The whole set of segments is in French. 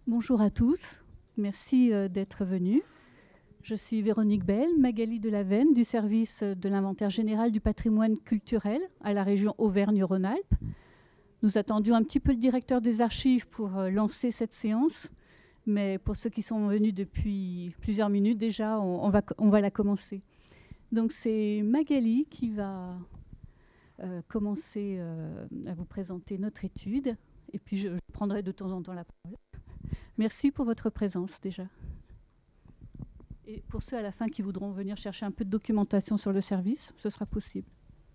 Bonjour à tous, merci d'être venus. Je suis Véronique Bell, Magali Delavenne du service de l'inventaire général du patrimoine culturel à la région Auvergne-Rhône-Alpes. Nous attendions un petit peu le directeur des archives pour lancer cette séance, mais pour ceux qui sont venus depuis plusieurs minutes déjà, on va la commencer. Donc c'est Magali qui va commencer à vous présenter notre étude, et puis je prendrai de temps en temps la parole. Merci pour votre présence déjà. Et pour ceux à la fin qui voudront venir chercher un peu de documentation sur le service, ce sera possible.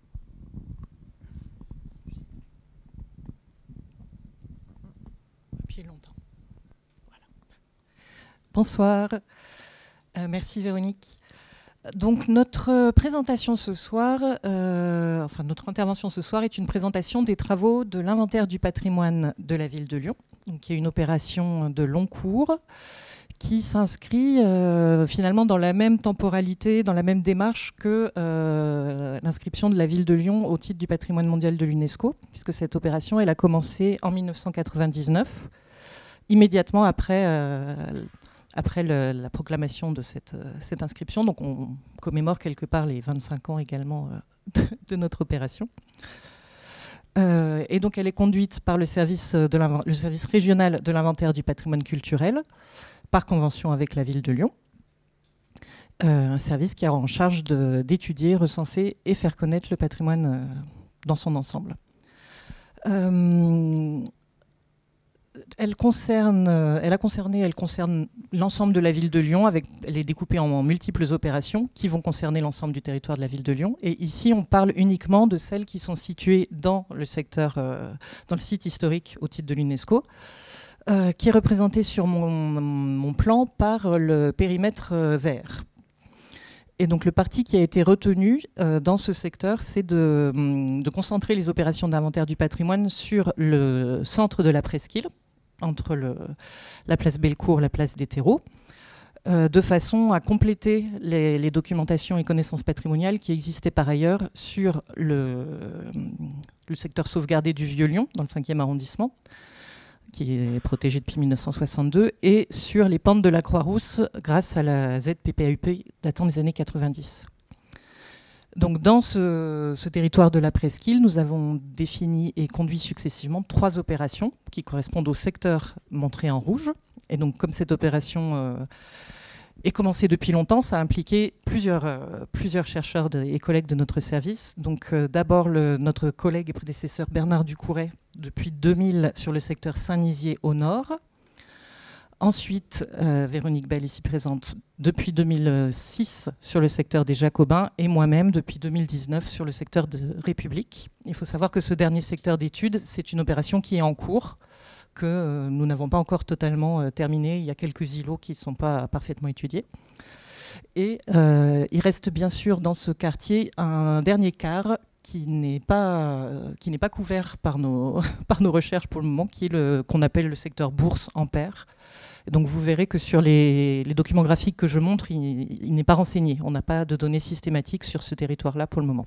Depuis longtemps. Voilà. Bonsoir. Merci Véronique. Donc notre présentation ce soir, notre intervention ce soir est une présentation des travaux de l'inventaire du patrimoine de la ville de Lyon, qui est une opération de long cours qui s'inscrit finalement dans la même temporalité, dans la même démarche que l'inscription de la ville de Lyon au titre du patrimoine mondial de l'UNESCO, puisque cette opération elle a commencé en 1999, immédiatement après la proclamation de cette inscription. Donc on commémore quelque part les 25 ans également de notre opération. Et donc elle est conduite par le service régional de l'inventaire du patrimoine culturel, par convention avec la ville de Lyon. Un service qui a en charge d'étudier, recenser et faire connaître le patrimoine dans son ensemble. Elle concerne l'ensemble de la ville de Lyon. Elle est découpée en multiples opérations qui vont concerner l'ensemble du territoire de la ville de Lyon. Et ici, on parle uniquement de celles qui sont situées dans le secteur, dans le site historique au titre de l'UNESCO, qui est représenté sur mon plan par le périmètre vert. Et donc le parti qui a été retenu dans ce secteur, c'est de concentrer les opérations d'inventaire du patrimoine sur le centre de la presqu'île, entre la place Bellecour et la place des Terreaux, de façon à compléter les documentations et connaissances patrimoniales qui existaient par ailleurs sur le secteur sauvegardé du Vieux-Lyon, dans le 5e arrondissement, qui est protégé depuis 1962, et sur les pentes de la Croix-Rousse grâce à la ZPPAUP datant des années 90. Donc dans ce territoire de la presqu'île, nous avons défini et conduit successivement 3 opérations qui correspondent au secteur montré en rouge. Et donc comme cette opération est commencée depuis longtemps, ça a impliqué plusieurs chercheurs et collègues de notre service. Donc d'abord notre collègue et prédécesseur Bernard Ducouret, depuis 2000 sur le secteur Saint-Nizier au nord. Ensuite, Véronique Bell, ici présente, depuis 2006 sur le secteur des Jacobins, et moi-même depuis 2019 sur le secteur de République. Il faut savoir que ce dernier secteur d'études, c'est une opération qui est en cours, que nous n'avons pas encore totalement terminé. Il y a quelques îlots qui ne sont pas parfaitement étudiés. Et il reste bien sûr dans ce quartier un dernier quart qui n'est pas couvert par nos recherches pour le moment, qui est qu'on appelle le secteur Bourse-Ampère. Donc vous verrez que sur les documents graphiques que je montre, il n'est pas renseigné. On n'a pas de données systématiques sur ce territoire-là pour le moment.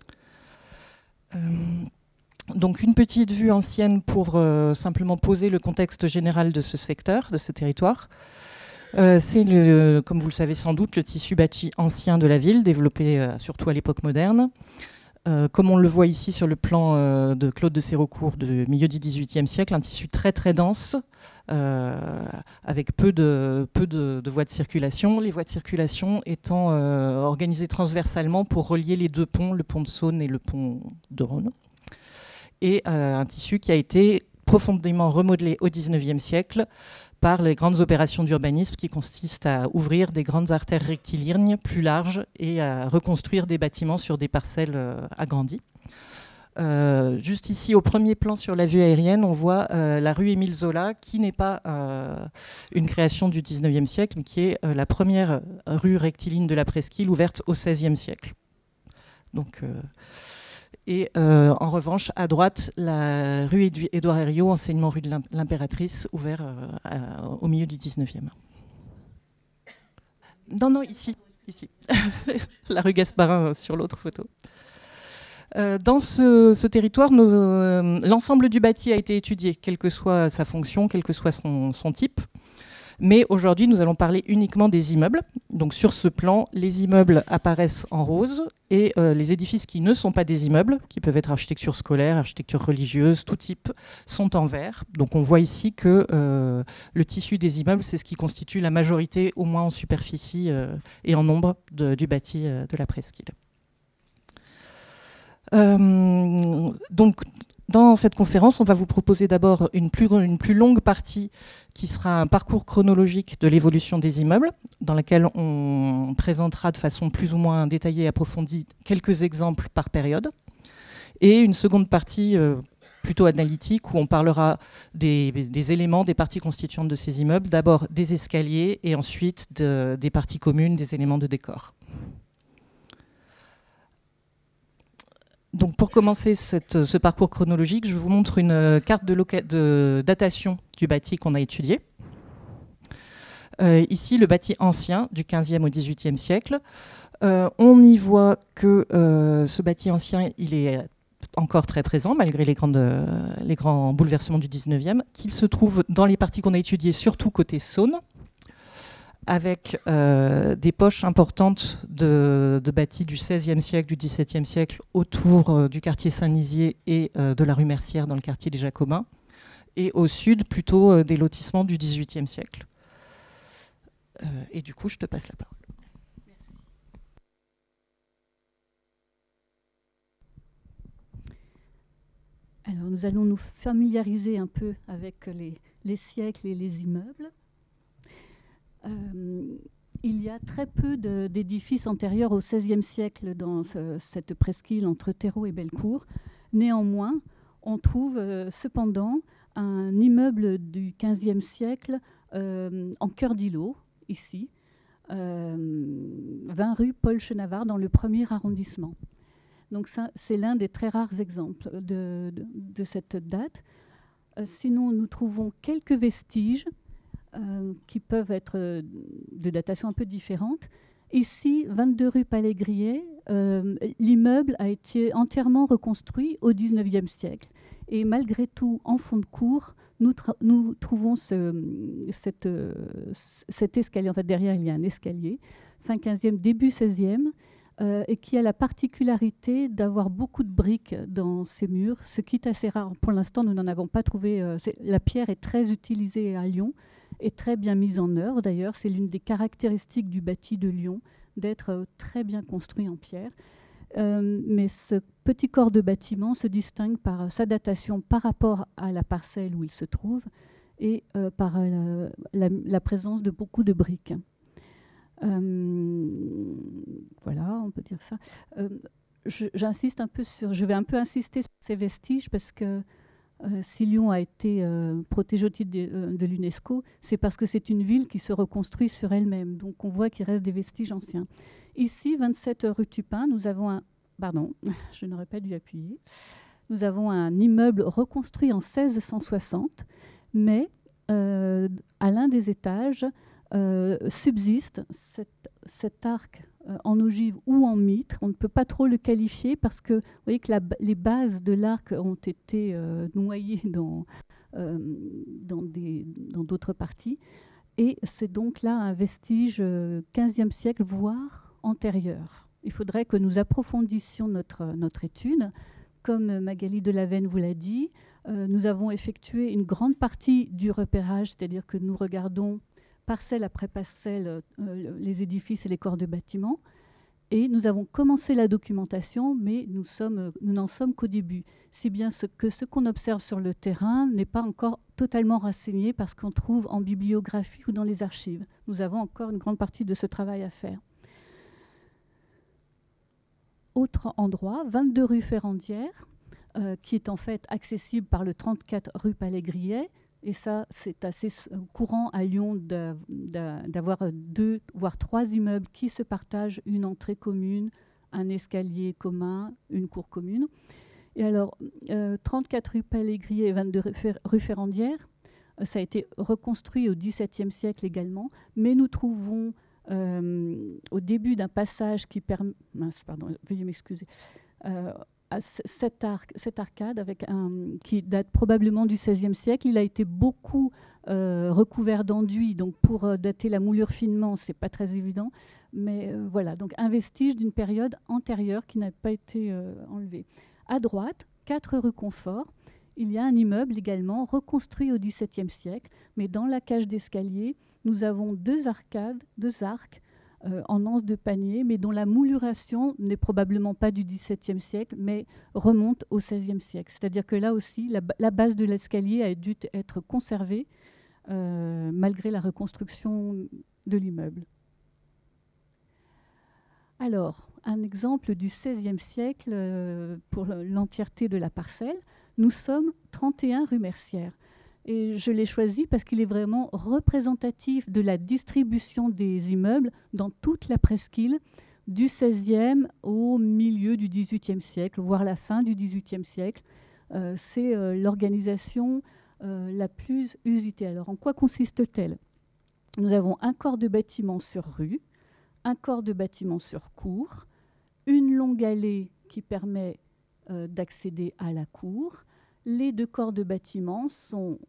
Donc une petite vue ancienne pour simplement poser le contexte général de ce secteur, de ce territoire. C'est, comme vous le savez sans doute, le tissu bâti ancien de la ville, développé surtout à l'époque moderne. Comme on le voit ici sur le plan de Claude de Sérocourt du milieu du XVIIIe siècle, un tissu très très dense, avec peu de voies de circulation. Les voies de circulation étant organisées transversalement pour relier les 2 ponts, le pont de Saône et le pont de Rhône. Et un tissu qui a été profondément remodelé au XIXe siècle par les grandes opérations d'urbanisme qui consistent à ouvrir des grandes artères rectilignes plus larges et à reconstruire des bâtiments sur des parcelles agrandies. Juste ici, au premier plan sur la vue aérienne, on voit la rue Émile Zola, qui n'est pas une création du XIXe siècle, mais qui est la première rue rectiligne de la presqu'île ouverte au XVIe siècle. Donc... Et en revanche, à droite, la rue Édouard Herriot, enseignement rue de l'Impératrice, ouvert au milieu du 19e. Non, ici. La rue Gasparin sur l'autre photo. Dans ce territoire, l'ensemble du bâti a été étudié, quelle que soit sa fonction, quel que soit son type. Mais aujourd'hui, nous allons parler uniquement des immeubles. Donc sur ce plan, les immeubles apparaissent en rose et les édifices qui ne sont pas des immeubles, qui peuvent être architecture scolaire, architecture religieuse, tout type, sont en vert. Donc on voit ici que le tissu des immeubles, c'est ce qui constitue la majorité, au moins en superficie et en nombre, du bâti de la presqu'île. Donc, dans cette conférence, on va vous proposer d'abord une plus longue partie qui sera un parcours chronologique de l'évolution des immeubles, dans laquelle on présentera de façon plus ou moins détaillée et approfondie quelques exemples par période. Et une seconde partie plutôt analytique où on parlera des éléments, des parties constituantes de ces immeubles, d'abord des escaliers et ensuite des parties communes, des éléments de décor. Donc pour commencer ce parcours chronologique, je vous montre une carte de datation du bâti qu'on a étudié. Ici, le bâti ancien du 15e au 18e siècle. On y voit que ce bâti ancien, il est encore très présent, malgré les grands bouleversements du 19e, qu'il se trouve dans les parties qu'on a étudiées, surtout côté Saône, avec des poches importantes de bâtis du XVIe siècle, du XVIIe siècle, autour du quartier Saint-Nizier et de la rue Mercière, dans le quartier des Jacobins, et au sud, plutôt des lotissements du XVIIIe siècle. Et du coup, je te passe la parole. Merci. Alors, nous allons nous familiariser un peu avec les siècles et les immeubles. Il y a très peu d'édifices antérieurs au XVIe siècle dans cette presqu'île entre Terreau et Bellecour. Néanmoins, on trouve cependant un immeuble du XVe siècle en cœur d'îlot, ici, 20 rue Paul Chenavard, dans le 1er arrondissement. Donc c'est l'un des très rares exemples de cette date. Sinon, nous trouvons quelques vestiges qui peuvent être de datation un peu différente. Ici, 22 rue Palais-Griet, l'immeuble a été entièrement reconstruit au XIXe siècle. Et malgré tout, en fond de cour, nous trouvons cet escalier. En fait, derrière, il y a un escalier, fin 15e, début 16e, et qui a la particularité d'avoir beaucoup de briques dans ses murs, ce qui est assez rare. Pour l'instant, nous n'en avons pas trouvé. La pierre est très utilisée à Lyon et très bien mise en œuvre. D'ailleurs, c'est l'une des caractéristiques du bâti de Lyon, d'être très bien construit en pierre. Mais ce petit corps de bâtiment se distingue par sa datation par rapport à la parcelle où il se trouve et par la présence de beaucoup de briques. Voilà, on peut dire ça. J'insiste un peu je vais un peu insister sur ces vestiges parce que si Lyon a été protégée au titre de l'UNESCO, c'est parce que c'est une ville qui se reconstruit sur elle-même. Donc on voit qu'il reste des vestiges anciens. Ici, 27 rue Tupin, nous avons un... Pardon, je n'aurais pas dû appuyer. Nous avons un immeuble reconstruit en 1660, mais à l'un des étages subsiste cet arc en ogive ou en mitre. On ne peut pas trop le qualifier parce que vous voyez que les bases de l'arc ont été noyées dans d'autres parties. Et c'est donc là un vestige 15e siècle, voire antérieur. Il faudrait que nous approfondissions notre étude. Comme Magali Delavenne vous l'a dit, nous avons effectué une grande partie du repérage, c'est-à-dire que nous regardons parcelle après parcelle les édifices et les corps de bâtiments. Et nous avons commencé la documentation, mais nous n'en sommes qu'au début. Si bien que ce qu'on observe sur le terrain n'est pas encore totalement renseigné parce qu'on trouve en bibliographie ou dans les archives. Nous avons encore une grande partie de ce travail à faire. Autre endroit, 22 rue Ferrandière, qui est en fait accessible par le 34 rue Palais-Griet. Et ça, c'est assez courant à Lyon d'avoir 2 voire 3 immeubles qui se partagent une entrée commune, un escalier commun, une cour commune. Et alors, 34 rue Palais-Griet et 22 rue Ferrandière, ça a été reconstruit au XVIIe siècle également, mais nous trouvons au début d'un passage qui permet... Mince, pardon, veuillez m'excuser. cette arcade qui date probablement du XVIe siècle. Il a été beaucoup recouvert d'enduit, donc pour dater la moulure finement, c'est pas très évident. Mais voilà, donc un vestige d'une période antérieure qui n'a pas été enlevé. À droite, 4 rue Confort, il y a un immeuble également reconstruit au XVIIe siècle, mais dans la cage d'escalier, nous avons 2 arcades, 2 arcs en anse de panier, mais dont la mouluration n'est probablement pas du XVIIe siècle, mais remonte au XVIe siècle. C'est-à-dire que là aussi, la base de l'escalier a dû être conservée malgré la reconstruction de l'immeuble. Alors, un exemple du XVIe siècle pour l'entièreté de la parcelle. Nous sommes 31 rue Mercière. Et je l'ai choisi parce qu'il est vraiment représentatif de la distribution des immeubles dans toute la presqu'île, du XVIe au milieu du XVIIIe siècle, voire la fin du XVIIIe siècle. C'est l'organisation la plus usitée. Alors, en quoi consiste-t-elle? Nous avons un corps de bâtiment sur rue, un corps de bâtiment sur cour, une longue allée qui permet d'accéder à la cour. Les 2 corps de bâtiment sont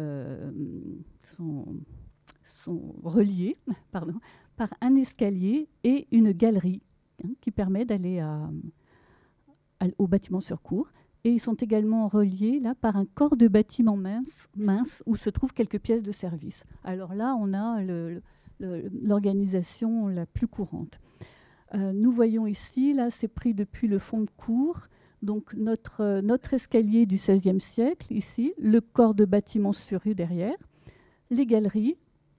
reliés par un escalier et une galerie qui permet d'aller au bâtiment sur cour. Et ils sont également reliés là, par un corps de bâtiment mince où se trouvent quelques pièces de service. Alors là, on a l'organisation la plus courante. Nous voyons ici, là, c'est pris depuis le fond de cour. Donc notre escalier du XVIe siècle, ici, le corps de bâtiment sur rue derrière, les galeries,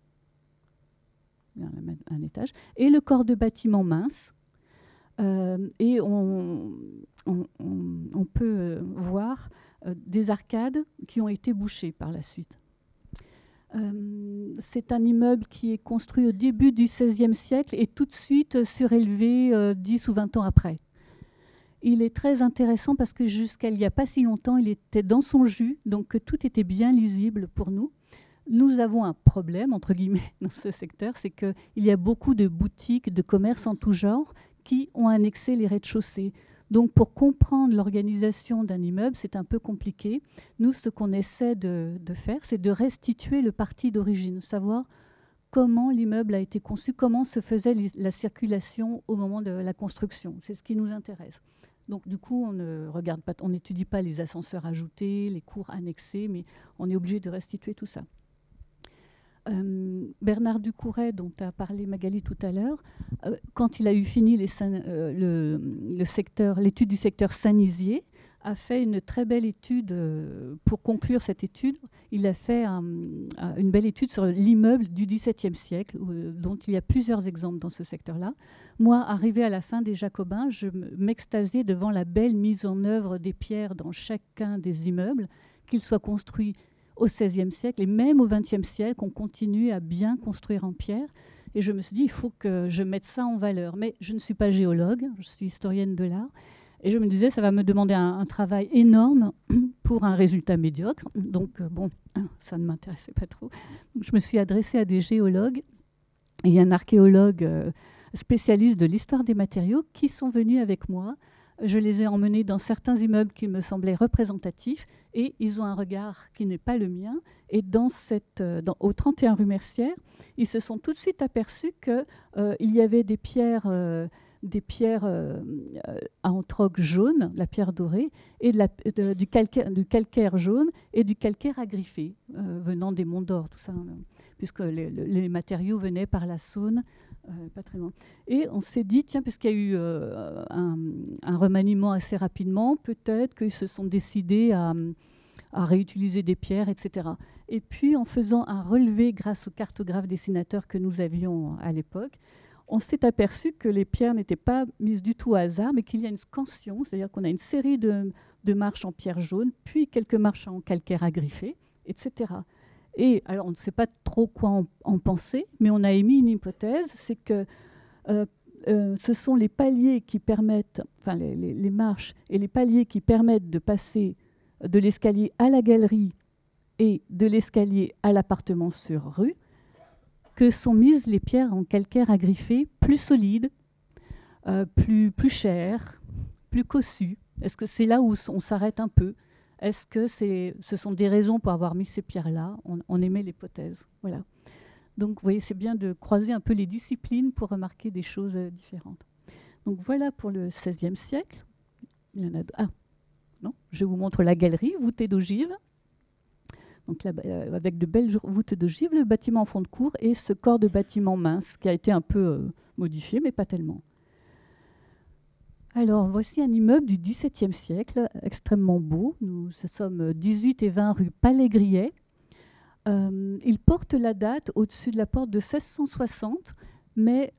un étage, et le corps de bâtiment mince. Et on peut voir des arcades qui ont été bouchées par la suite. C'est un immeuble qui est construit au début du XVIe siècle et tout de suite surélevé 10 ou 20 ans après. Il est très intéressant parce que jusqu'à il n'y a pas si longtemps, il était dans son jus, donc tout était bien lisible pour nous. Nous avons un problème, entre guillemets, dans ce secteur, c'est qu'il y a beaucoup de boutiques, de commerces en tout genre qui ont annexé les rez-de-chaussée. Donc, pour comprendre l'organisation d'un immeuble, c'est un peu compliqué. Nous, ce qu'on essaie de faire, c'est de restituer le parti d'origine, savoir comment l'immeuble a été conçu, comment se faisait la circulation au moment de la construction. C'est ce qui nous intéresse. Donc, du coup, on ne regarde pas, on n'étudie pas les ascenseurs ajoutés, les cours annexés, mais on est obligé de restituer tout ça. Bernard Ducouret, dont a parlé Magali tout à l'heure, quand il a eu fini l'étude du secteur Saint-Nizier, a fait une très belle étude. Pour conclure cette étude, il a fait une belle étude sur l'immeuble du XVIIe siècle, dont il y a plusieurs exemples dans ce secteur-là. Moi, arrivé à la fin des Jacobins, je m'extasiais devant la belle mise en œuvre des pierres dans chacun des immeubles, qu'ils soient construits au XVIe siècle et même au XXe siècle, on continue à bien construire en pierre. Et je me suis dit, il faut que je mette ça en valeur. Mais je ne suis pas géologue, je suis historienne de l'art. Et je me disais, ça va me demander un travail énorme pour un résultat médiocre. Donc, bon, ça ne m'intéressait pas trop. Donc, je me suis adressée à des géologues et un archéologue spécialiste de l'histoire des matériaux qui sont venus avec moi. Je les ai emmenés dans certains immeubles qui me semblaient représentatifs et ils ont un regard qui n'est pas le mien. Et au 31 rue Mercière, ils se sont tout de suite aperçus qu'il y avait des pierres à entrogue jaune, la pierre dorée, et du calcaire jaune et du calcaire agriffé, venant des Monts d'Or, tout ça, puisque les matériaux venaient par la Saône. Pas très loin. Et on s'est dit, tiens, puisqu'il y a eu un remaniement assez rapidement, peut-être qu'ils se sont décidés à réutiliser des pierres, etc. Et puis, en faisant un relevé grâce au cartographe dessinateur que nous avions à l'époque, on s'est aperçu que les pierres n'étaient pas mises du tout au hasard, mais qu'il y a une scansion, c'est-à-dire qu'on a une série de marches en pierre jaune, puis quelques marches en calcaire agriffé, etc. Et alors, on ne sait pas trop quoi en penser, mais on a émis une hypothèse, c'est que ce sont les paliers qui permettent, enfin les marches et les paliers qui permettent de passer de l'escalier à la galerie et de l'escalier à l'appartement sur rue, que sont mises les pierres en calcaire agriffé plus solides, plus chères, plus cossues. Est-ce que c'est là où on s'arrête un peu? Est-ce que ce sont des raisons pour avoir mis ces pierres-là? On émet l'hypothèse. Voilà. Donc, vous voyez, c'est bien de croiser un peu les disciplines pour remarquer des choses différentes. Donc, voilà pour le XVIe siècle. Il y en a non, je vous montre la galerie, voûtée d'ogives. Donc, là, avec de belles voûtes d'ogives, le bâtiment en fond de cour et ce corps de bâtiment mince qui a été un peu modifié, mais pas tellement. Alors, voici un immeuble du XVIIe siècle, extrêmement beau. Nous sommes 18 et 20 rue Palais-Griet. Il porte la date au-dessus de la porte de 1660, mais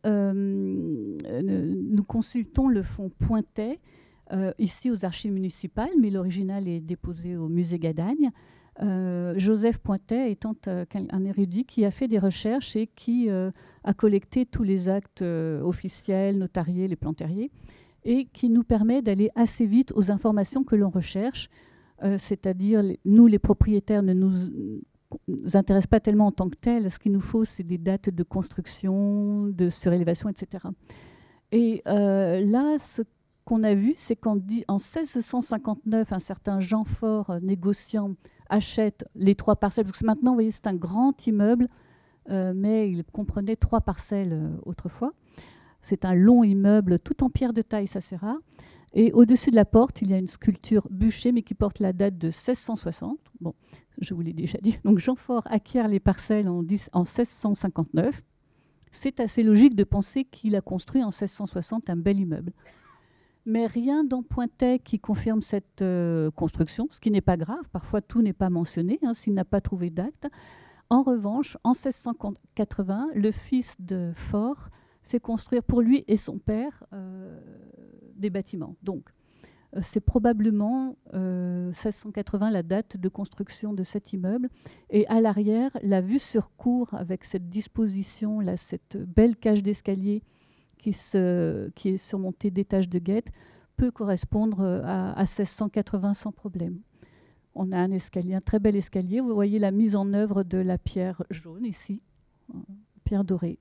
nous consultons le fonds Pointet, ici aux archives municipales, mais l'original est déposé au musée Gadagne. Joseph Pointet étant un érudit qui a fait des recherches et qui a collecté tous les actes officiels, notariés, les plans terriers, et qui nous permet d'aller assez vite aux informations que l'on recherche, c'est-à-dire, nous, les propriétaires, ne nous intéressent pas tellement en tant que tels. Ce qu'il nous faut, c'est des dates de construction, de surélévation, etc. Et là, ce qu'on a vu, c'est qu'en 1659, un certain Jean Fort, négociant, achète les 3 parcelles, parce que maintenant, vous voyez, c'est un grand immeuble, mais il comprenait 3 parcelles autrefois. C'est un long immeuble, tout en pierre de taille, ça c'est rare. Et au-dessus de la porte, il y a une sculpture bûchée, mais qui porte la date de 1660. Bon, je vous l'ai déjà dit. Donc Jean Fort acquiert les parcelles en 1659. C'est assez logique de penser qu'il a construit en 1660 un bel immeuble. Mais rien dans Pointet qui confirme cette construction, ce qui n'est pas grave. Parfois, tout n'est pas mentionné, s'il n'a pas trouvé d'acte. En revanche, en 1680, le fils de Fort fait construire pour lui et son père des bâtiments. Donc, c'est probablement 1680 la date de construction de cet immeuble. Et à l'arrière, la vue sur cour avec cette disposition, là, cette belle cage d'escalier qui est surmontée d'étages de guette, peut correspondre à 1680 sans problème. On a un escalier, un très bel escalier. Vous voyez la mise en œuvre de la pierre jaune ici, pierre dorée.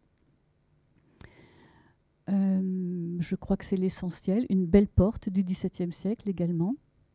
Je crois que c'est l'essentiel. Une belle porte du XVIIe siècle également.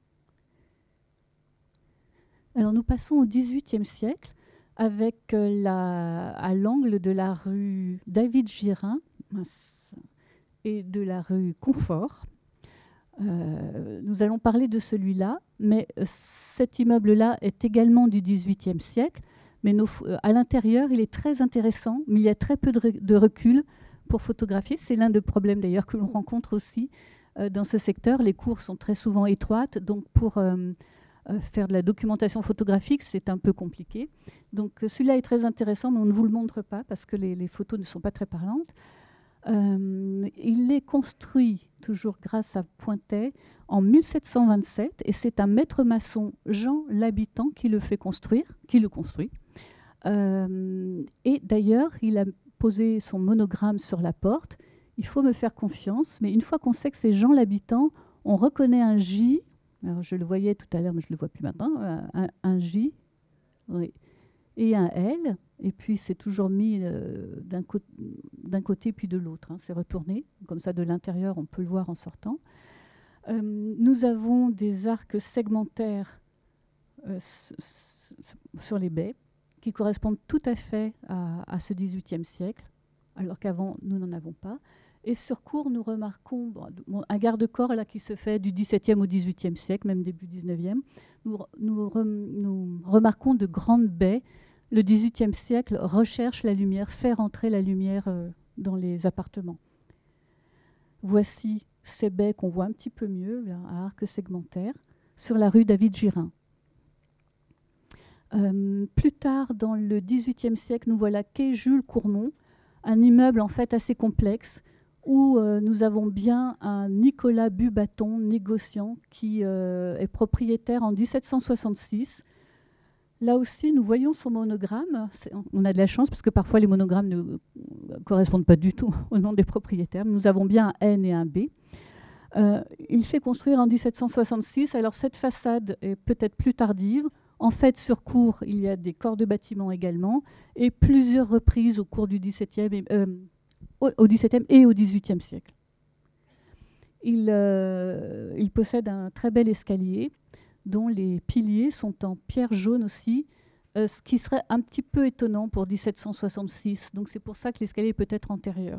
Alors nous passons au XVIIIe siècle avec à l'angle de la rue David-Girin et de la rue Confort. Nous allons parler de celui-là, mais cet immeuble-là est également du XVIIIe siècle, mais à l'intérieur, il est très intéressant, mais il y a très peu de recul pour photographier. C'est l'un des problèmes d'ailleurs que l'on rencontre aussi dans ce secteur. Les cours sont très souvent étroites, donc pour faire de la documentation photographique, c'est un peu compliqué. Donc celui-là est très intéressant, mais on ne vous le montre pas parce que les photos ne sont pas très parlantes. Il est construit, toujours grâce à Pointet, en 1727, et c'est un maître maçon, Jean L'Habitant, qui le construit. Et d'ailleurs, il a posé son monogramme sur la porte. Il faut me faire confiance, mais une fois qu'on sait que c'est Jean L'Habitant, on reconnaît un J. Alors, je le voyais tout à l'heure, mais je ne le vois plus maintenant. Un J, oui, et un L. Et puis, c'est toujours mis d'un côté puis de l'autre. C'est retourné. Comme ça, de l'intérieur, on peut le voir en sortant. Nous avons des arcs segmentaires sur les baies qui correspondent tout à fait à ce XVIIIe siècle, alors qu'avant, nous n'en avons pas. Et sur cour, nous remarquons un garde-corps là, qui se fait du XVIIe au XVIIIe siècle, même début XIXe. Nous remarquons de grandes baies. Le XVIIIe siècle recherche la lumière, fait rentrer la lumière dans les appartements. Voici ces baies qu'on voit un petit peu mieux, là, à arc segmentaire, sur la rue David-Girin. Plus tard, dans le XVIIIe siècle, nous voilà quai Jules Courmont, un immeuble en fait assez complexe, où nous avons bien un Nicolas Bubaton, négociant, qui est propriétaire en 1766. Là aussi, nous voyons son monogramme. On a de la chance, parce que parfois les monogrammes ne correspondent pas du tout au nom des propriétaires. Nous avons bien un N et un B. Il fait construire en 1766. Alors cette façade est peut-être plus tardive. En fait, sur cour, il y a des corps de bâtiment également, et plusieurs reprises au cours du XVIIe et au XVIIIe siècle. Il possède un très bel escalier dont les piliers sont en pierre jaune aussi, ce qui serait un petit peu étonnant pour 1766. Donc c'est pour ça que l'escalier peut être antérieur.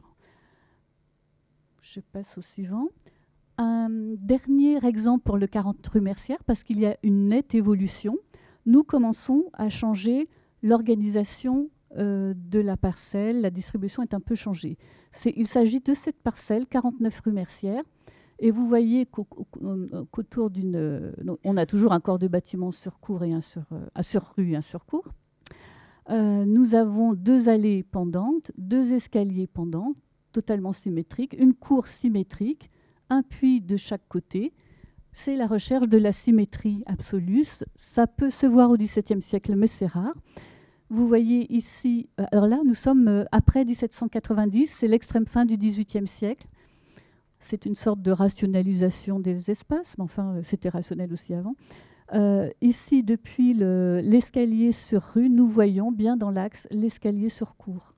Je passe au suivant. Un dernier exemple pour le 40 rue Mercière, parce qu'il y a une nette évolution. Nous commençons à changer l'organisation de la parcelle. La distribution est un peu changée. Il s'agit de cette parcelle, 49 rue Mercière. Et vous voyez qu'autour d'une... on a toujours un corps de bâtiment sur cour et un sur rue et un sur cour. Nous avons 2 allées pendantes, 2 escaliers pendants, totalement symétriques, une cour symétrique, un puits de chaque côté. C'est la recherche de la symétrie absolue. Ça peut se voir au XVIIe siècle, mais c'est rare. Vous voyez ici... alors là, nous sommes après 1790, c'est l'extrême fin du XVIIIe siècle. C'est une sorte de rationalisation des espaces, mais enfin, c'était rationnel aussi avant. Ici, depuis l'escalier sur rue, nous voyons bien dans l'axe l'escalier sur cour.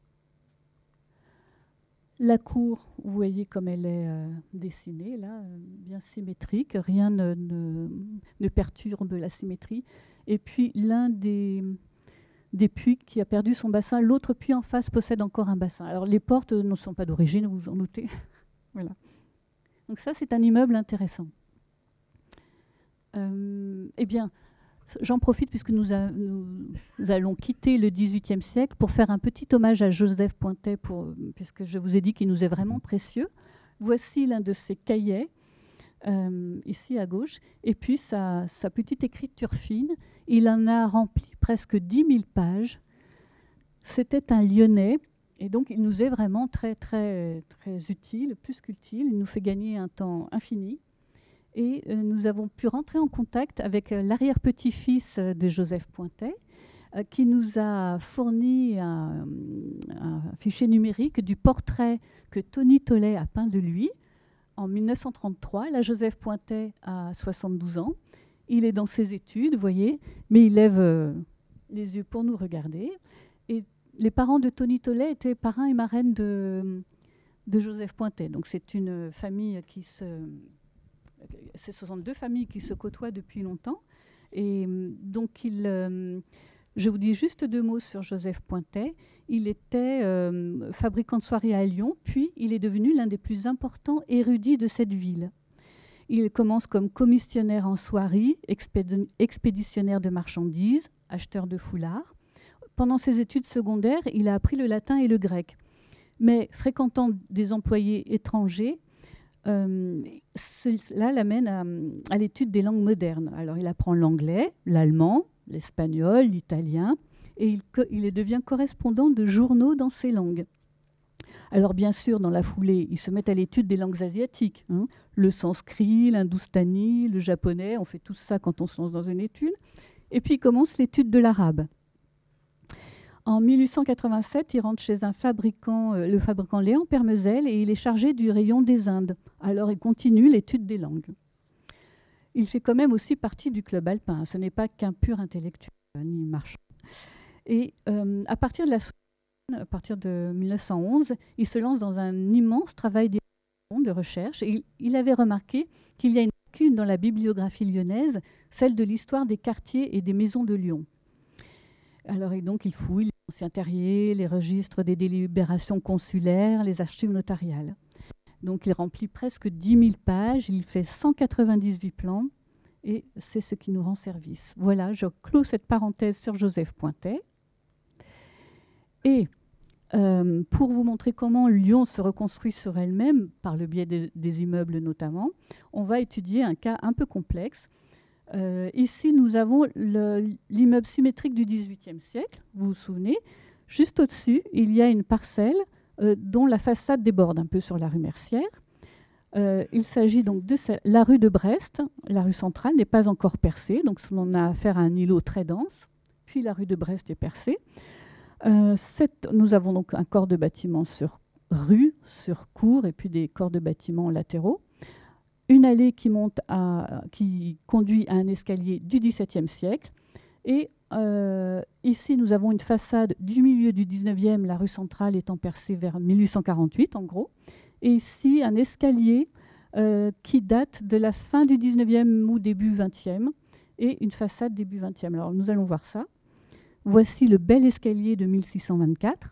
La cour, vous voyez comme elle est dessinée, là, bien symétrique, rien ne perturbe la symétrie. Et puis l'un des puits qui a perdu son bassin, l'autre puits en face possède encore un bassin. Alors les portes ne sont pas d'origine, vous vous en doutez. Voilà. Donc ça, c'est un immeuble intéressant. Eh bien, j'en profite puisque nous allons quitter le XVIIIe siècle pour faire un petit hommage à Joseph Pointet, puisque je vous ai dit qu'il nous est vraiment précieux. Voici l'un de ses cahiers, ici à gauche, et puis sa petite écriture fine. Il en a rempli presque 10 000 pages. C'était un Lyonnais. Et donc, il nous est vraiment très, très, très utile, plus qu'utile. Il nous fait gagner un temps infini. Et nous avons pu rentrer en contact avec l'arrière-petit-fils de Joseph Pointet, qui nous a fourni un fichier numérique du portrait que Tony Tollet a peint de lui en 1933. Là, Joseph Pointet a 72 ans. Il est dans ses études, vous voyez, mais il lève les yeux pour nous regarder. Et les parents de Tony Tollet étaient parrains et marraines de Joseph Pointet. Donc c'est une famille c'est 62 familles qui se côtoient depuis longtemps. Et donc je vous dis juste 2 mots sur Joseph Pointet. Il était fabricant de soieries à Lyon, puis il est devenu l'un des plus importants érudits de cette ville. Il commence comme commissionnaire en soierie, expéditionnaire de marchandises, acheteur de foulards. Pendant ses études secondaires, il a appris le latin et le grec. Mais fréquentant des employés étrangers, cela l'amène à l'étude des langues modernes. Alors il apprend l'anglais, l'allemand, l'espagnol, l'italien, et il devient correspondant de journaux dans ces langues. Alors bien sûr, dans la foulée, il se met à l'étude des langues asiatiques, hein, le sanskrit, l'hindoustani, le japonais, on fait tout ça quand on se lance dans une étude. Et puis il commence l'étude de l'arabe. En 1887, il rentre chez le fabricant Léon Permezel, et il est chargé du rayon des Indes. Alors il continue l'étude des langues. Il fait quand même aussi partie du club alpin. Ce n'est pas qu'un pur intellectuel ni marchand. Et à partir de 1911, il se lance dans un immense travail de recherche. Et il avait remarqué qu'il y a une lacune dans la bibliographie lyonnaise, celle de l'histoire des quartiers et des maisons de Lyon. Alors, et donc, il fouille les anciens terriers, les registres des délibérations consulaires, les archives notariales. Donc, il remplit presque 10 000 pages, il fait 198 plans, et c'est ce qui nous rend service. Voilà, je clôt cette parenthèse sur Joseph Pointet. Et pour vous montrer comment Lyon se reconstruit sur elle-même, par le biais des immeubles notamment, on va étudier un cas un peu complexe. Ici, nous avons l'immeuble symétrique du XVIIIe siècle, vous vous souvenez. Juste au-dessus, il y a une parcelle dont la façade déborde un peu sur la rue Mercière. Il s'agit donc de la rue de Brest. La rue centrale n'est pas encore percée, donc on a affaire à un îlot très dense. Puis la rue de Brest est percée. Nous avons donc un corps de bâtiment sur rue, sur cour, et puis des corps de bâtiments latéraux. Une allée qui conduit à un escalier du XVIIe siècle. Et ici, nous avons une façade du milieu du XIXe, la rue centrale étant percée vers 1848, en gros. Et ici, un escalier qui date de la fin du 19e ou début 20e, et une façade début 20e. Alors nous allons voir ça. Voici le bel escalier de 1624.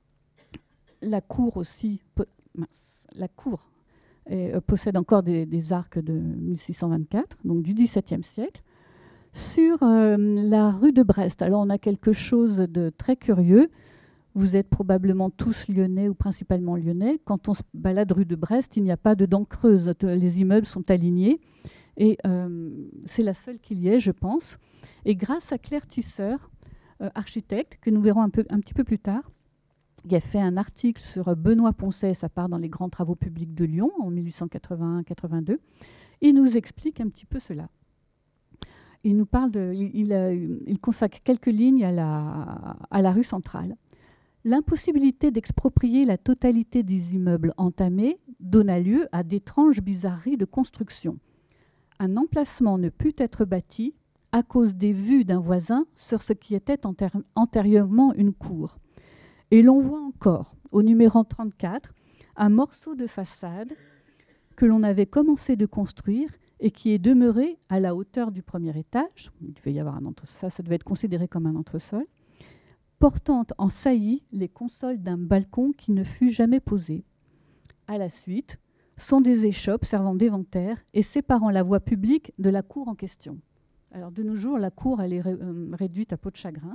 La cour aussi, la cour possède encore des arcs de 1624, donc du XVIIe siècle. Sur la rue de Brest, alors on a quelque chose de très curieux. Vous êtes probablement tous lyonnais ou principalement lyonnais. Quand on se balade rue de Brest, il n'y a pas de dents creuses. Les immeubles sont alignés. Et c'est la seule qu'il y ait, je pense. Et grâce à Claire Tisseur, architecte, que nous verrons un petit peu plus tard, qui a fait un article sur Benoît Poncet, ça part dans les grands travaux publics de Lyon en 1881-82, il nous explique un petit peu cela. Il nous parle il consacre quelques lignes à la rue centrale. L'impossibilité d'exproprier la totalité des immeubles entamés donna lieu à d'étranges bizarreries de construction. Un emplacement ne put être bâti à cause des vues d'un voisin sur ce qui était antérieurement une cour. Et l'on voit encore, au numéro 34, un morceau de façade que l'on avait commencé de construire et qui est demeuré à la hauteur du premier étage. Il devait y avoir un entresol, ça devait être considéré comme un entresol, portant en saillie les consoles d'un balcon qui ne fut jamais posé. À la suite, sont des échoppes servant d'éventaire et séparant la voie publique de la cour en question. Alors de nos jours, la cour elle est réduite à peau de chagrin.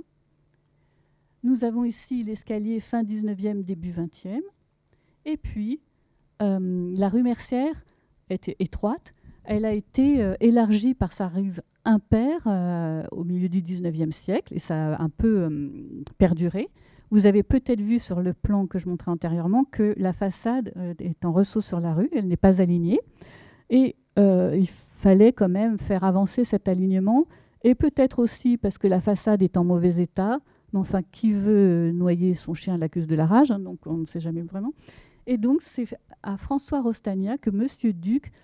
Nous avons ici l'escalier fin 19e, début 20e. Et puis, la rue Mercière était étroite. Elle a été élargie par sa rive impaire au milieu du 19e siècle et ça a un peu perduré. Vous avez peut-être vu sur le plan que je montrais antérieurement que la façade est en ressaut sur la rue, elle n'est pas alignée. Et il fallait quand même faire avancer cet alignement. Et peut-être aussi parce que la façade est en mauvais état. Mais enfin, qui veut noyer son chien l'accuse de la rage, hein, donc on ne sait jamais vraiment. Et donc, c'est à François Rostagna que M. Duc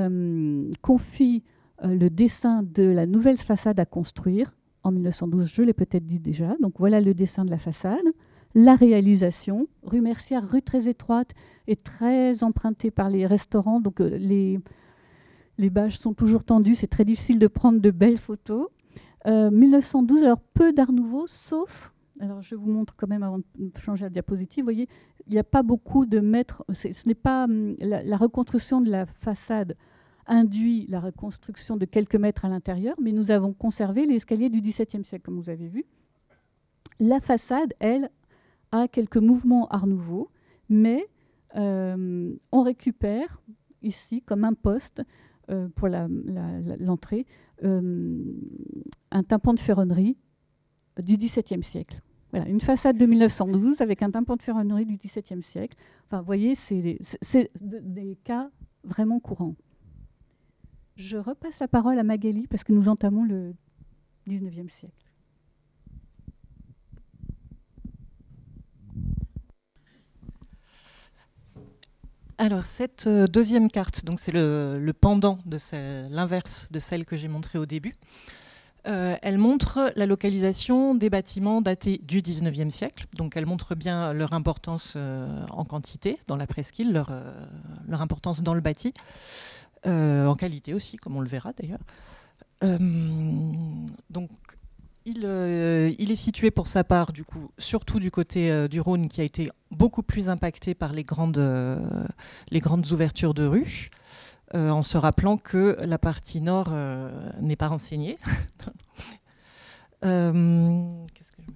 confie le dessin de la nouvelle façade à construire en 1912, je l'ai peut-être dit déjà. Donc voilà le dessin de la façade. La réalisation, rue Mercière, rue très étroite et très empruntée par les restaurants. Donc les bâches sont toujours tendues, c'est très difficile de prendre de belles photos. 1912, alors peu d'art nouveau, sauf, alors je vous montre quand même avant de changer la diapositive, vous voyez, il n'y a pas beaucoup de mètres, ce n'est pas la reconstruction de la façade induit la reconstruction de quelques mètres à l'intérieur, mais nous avons conservé l'escalier du XVIIe siècle, comme vous avez vu. La façade, elle, a quelques mouvements art nouveau, mais on récupère ici, comme un poste, pour l'entrée, un tympan de ferronnerie du XVIIe siècle. Voilà, une façade de 1912 avec un tympan de ferronnerie du XVIIe siècle. Enfin, vous voyez, c'est des cas vraiment courants. Je repasse la parole à Magali parce que nous entamons le XIXe siècle. Alors, cette deuxième carte, donc c'est le pendant de l'inverse de celle que j'ai montrée au début. Elle montre la localisation des bâtiments datés du XIXe siècle. Donc, elle montre bien leur importance en quantité dans la presqu'île, leur importance dans le bâti, en qualité aussi, comme on le verra d'ailleurs. Donc, il est situé pour sa part, du coup, surtout du côté du Rhône, qui a été beaucoup plus impacté par les grandes ouvertures de rues, en se rappelant que la partie nord n'est pas renseignée. Qu'est-ce que je...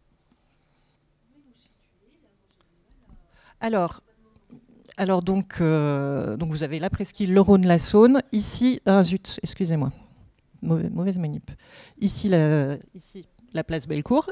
Alors donc vous avez la presqu'île, le Rhône, la Saône. Ici, zut, excusez-moi. Mauvaise manip. Ici, la place Bellecour.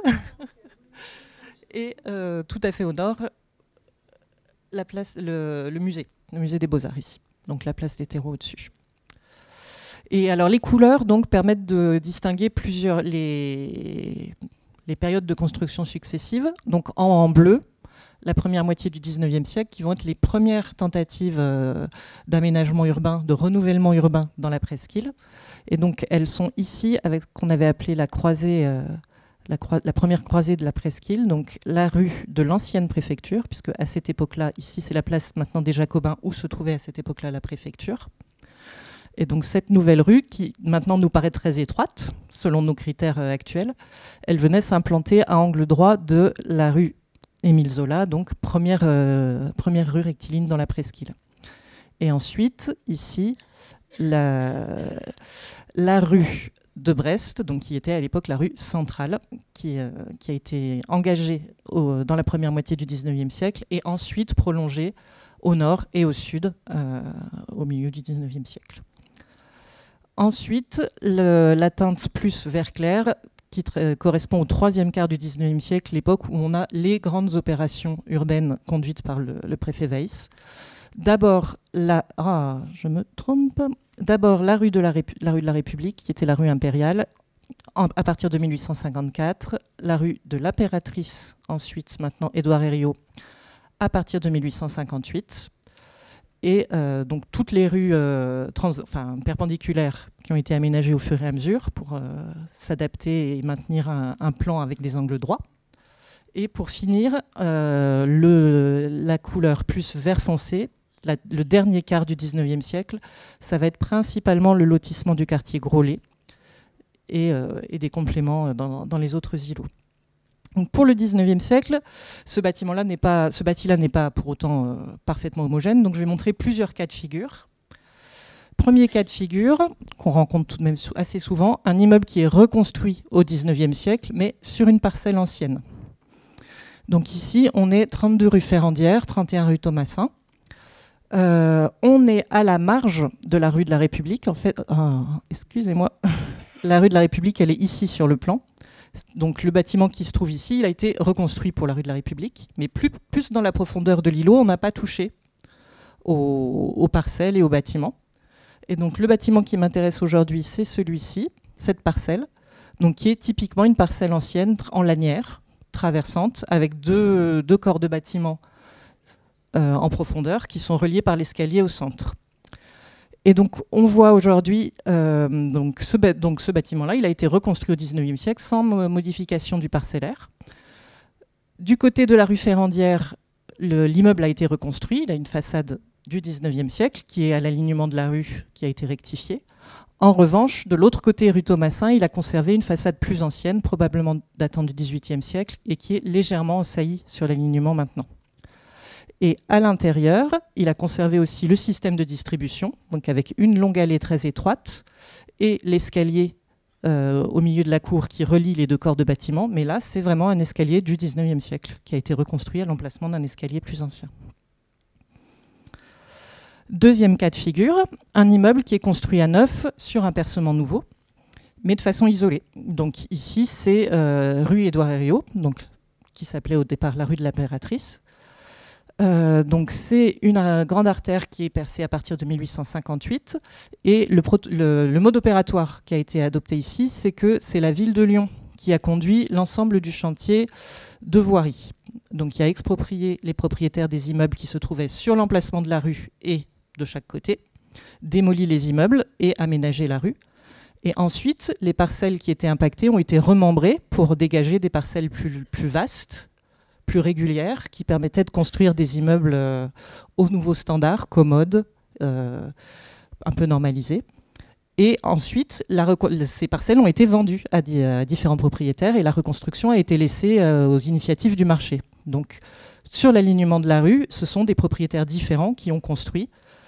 Et tout à fait au nord, la place, le musée des Beaux-Arts ici. Donc la place des terreaux au-dessus. Et alors les couleurs donc, permettent de distinguer les périodes de construction successives. Donc en bleu, la première moitié du XIXe siècle, qui vont être les premières tentatives d'aménagement urbain, de renouvellement urbain dans la presqu'île. Et donc elles sont ici avec ce qu'on avait appelé la croisée la première croisée de la presqu'île, donc la rue de l'ancienne préfecture, puisque à cette époque-là, ici c'est la place maintenant des Jacobins où se trouvait à cette époque-là la préfecture. Et donc cette nouvelle rue, qui maintenant nous paraît très étroite, selon nos critères actuels, elle venait s'implanter à angle droit de la rue Émile Zola, donc première rue rectiligne dans la presqu'île. Et ensuite, ici, la rue de Brest, donc qui était à l'époque la rue centrale, qui a été engagée dans la première moitié du XIXe siècle et ensuite prolongée au nord et au sud au milieu du XIXe siècle. Ensuite, la teinte plus vert clair qui correspond au troisième quart du XIXe siècle, l'époque où on a les grandes opérations urbaines conduites par le préfet Weiss. D'abord, je me trompe. D'abord, la rue de la République, qui était la rue impériale, à partir de 1854. La rue de l'Impératrice, ensuite, maintenant Édouard Herriot, à partir de 1858. Et donc toutes les rues perpendiculaires qui ont été aménagées au fur et à mesure pour s'adapter et maintenir un plan avec des angles droits. Et pour finir, la couleur plus vert foncé, le dernier quart du XIXe siècle, ça va être principalement le lotissement du quartier Groslay et des compléments dans les autres îlots. Donc pour le XIXe siècle, ce bâti-là n'est pas pour autant parfaitement homogène. Donc je vais montrer plusieurs cas de figure. Premier cas de figure, qu'on rencontre tout de même assez souvent, un immeuble qui est reconstruit au XIXe siècle, mais sur une parcelle ancienne. Donc ici, on est 32 rue Ferrandière, 31 rue Thomassin. On est à la marge de la rue de la République. En fait, excusez-moi, la rue de la République, elle est ici sur le plan. Donc le bâtiment qui se trouve ici, il a été reconstruit pour la rue de la République, mais plus dans la profondeur de l'îlot, on n'a pas touché aux parcelles et aux bâtiments. Et donc le bâtiment qui m'intéresse aujourd'hui, c'est celui-ci, cette parcelle, donc qui est typiquement une parcelle ancienne en lanière, traversante, avec deux corps de bâtiments en profondeur qui sont reliés par l'escalier au centre. Et donc, on voit aujourd'hui ce bâtiment-là, il a été reconstruit au XIXe siècle sans modification du parcellaire. Du côté de la rue Ferrandière, l'immeuble a été reconstruit. Il a une façade du XIXe siècle qui est à l'alignement de la rue qui a été rectifiée. En revanche, de l'autre côté, rue Thomassin, il a conservé une façade plus ancienne, probablement datant du XVIIIe siècle, et qui est légèrement ensaillie sur l'alignement maintenant. Et à l'intérieur, il a conservé aussi le système de distribution, donc avec une longue allée très étroite et l'escalier au milieu de la cour qui relie les deux corps de bâtiment. Mais là, c'est vraiment un escalier du XIXe siècle qui a été reconstruit à l'emplacement d'un escalier plus ancien. Deuxième cas de figure, un immeuble qui est construit à neuf sur un percement nouveau, mais de façon isolée. Donc ici, c'est rue Édouard Herriot, donc, qui s'appelait au départ la rue de l'Impératrice. Donc c'est une grande artère qui est percée à partir de 1858 et le mode opératoire qui a été adopté ici, c'est que c'est la ville de Lyon qui a conduit l'ensemble du chantier de voirie. Donc il a exproprié les propriétaires des immeubles qui se trouvaient sur l'emplacement de la rue et de chaque côté, démoli les immeubles et aménagé la rue. Et ensuite, les parcelles qui étaient impactées ont été remembrées pour dégager des parcelles plus vastes, plus régulières, qui permettaient de construire des immeubles aux nouveaux standards, commodes, un peu normalisés. Et ensuite, ces parcelles ont été vendues à différents propriétaires et la reconstruction a été laissée aux initiatives du marché. Donc, sur l'alignement de la rue, ce sont des propriétaires différents qui ont construit,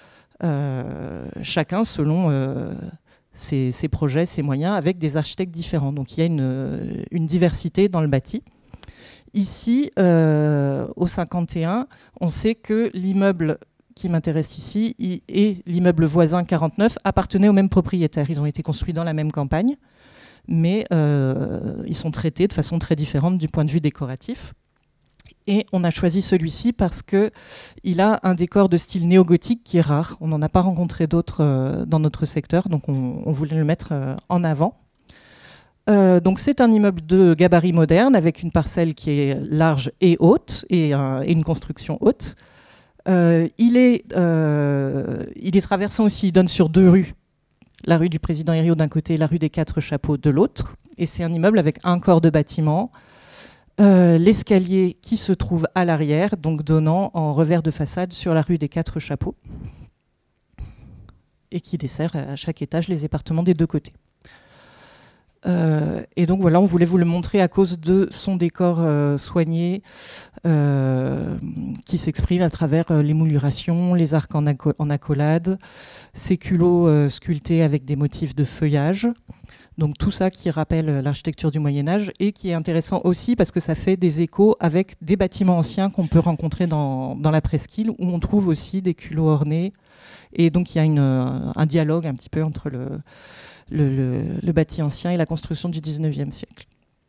chacun selon ses projets, ses moyens, avec des architectes différents. Donc, il y a une diversité dans le bâti. Ici, au 51, on sait que l'immeuble qui m'intéresse ici et l'immeuble voisin 49 appartenaient au même propriétaire. Ils ont été construits dans la même campagne, mais ils sont traités de façon très différente du point de vue décoratif. Et on a choisi celui-ci parce qu'il a un décor de style néo-gothique qui est rare. On n'en a pas rencontré d'autres dans notre secteur, donc on voulait le mettre en avant. Donc c'est un immeuble de gabarit moderne avec une parcelle qui est large et haute et une construction haute. Il est traversant aussi, il donne sur deux rues, la rue du Président Herriot d'un côté et la rue des Quatre Chapeaux de l'autre. Et c'est un immeuble avec un corps de bâtiment, l'escalier qui se trouve à l'arrière, donc donnant en revers de façade sur la rue des Quatre Chapeaux, et qui dessert à chaque étage les appartements des deux côtés. Et donc voilà, on voulait vous le montrer à cause de son décor soigné, qui s'exprime à travers les moulurations, les arcs en accolade, ces culots sculptés avec des motifs de feuillage. Donc tout ça qui rappelle l'architecture du Moyen-Âge et qui est intéressant aussi parce que ça fait des échos avec des bâtiments anciens qu'on peut rencontrer dans la presqu'île, où on trouve aussi des culots ornés. Et donc il y a un dialogue un petit peu entre le bâti ancien et la construction du 19e siècle.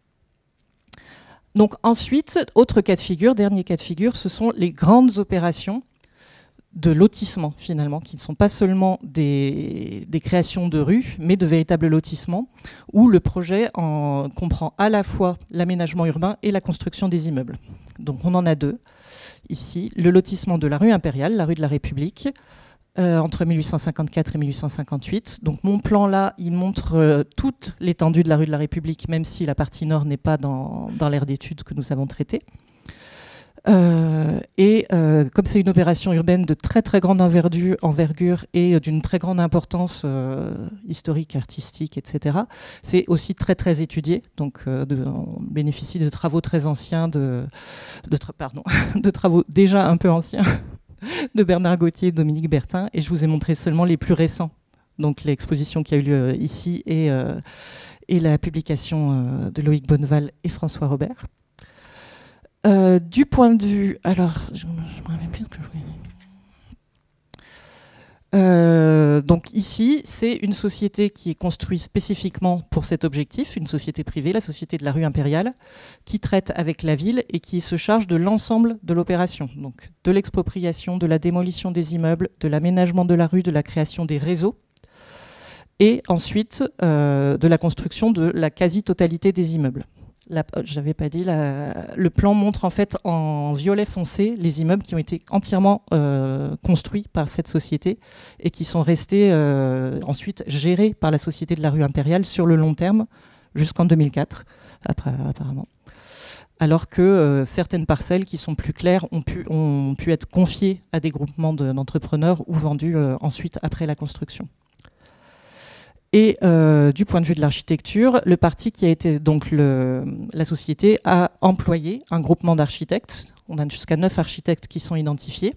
Donc ensuite, autre cas de figure, dernier cas de figure, ce sont les grandes opérations de lotissement finalement, qui ne sont pas seulement des créations de rues, mais de véritables lotissements, où le projet comprend à la fois l'aménagement urbain et la construction des immeubles. Donc on en a deux. Ici, le lotissement de la rue Impériale, la rue de la République, entre 1854 et 1858. Donc mon plan là, il montre toute l'étendue de la rue de la République, même si la partie nord n'est pas dans l'aire d'études que nous avons traitée. Comme c'est une opération urbaine de très très grande envergure et d'une très grande importance historique, artistique, etc., c'est aussi très très étudié. Donc on bénéficie de travaux très anciens, de travaux déjà un peu anciens de Bernard Gauthier et Dominique Bertin, et je vous ai montré seulement les plus récents, donc l'exposition qui a eu lieu ici et la publication de Loïc Bonneval et François Robert. Du point de vue... Alors, je me rappelle plus ce que je voulais... donc ici, c'est une société qui est construite spécifiquement pour cet objectif, une société privée, la Société de la rue Impériale, qui traite avec la ville et qui se charge de l'ensemble de l'opération, donc de l'expropriation, de la démolition des immeubles, de l'aménagement de la rue, de la création des réseaux, et ensuite de la construction de la quasi-totalité des immeubles. J'avais pas dit, le plan montre en fait en violet foncé les immeubles qui ont été entièrement construits par cette société et qui sont restés ensuite gérés par la Société de la rue Impériale sur le long terme jusqu'en 2004 apparemment. Alors que certaines parcelles qui sont plus claires ont pu être confiées à des groupements d'entrepreneurs ou vendues ensuite après la construction. Et du point de vue de l'architecture, le parti qui a été donc la société a employé un groupement d'architectes. On a jusqu'à 9 architectes qui sont identifiés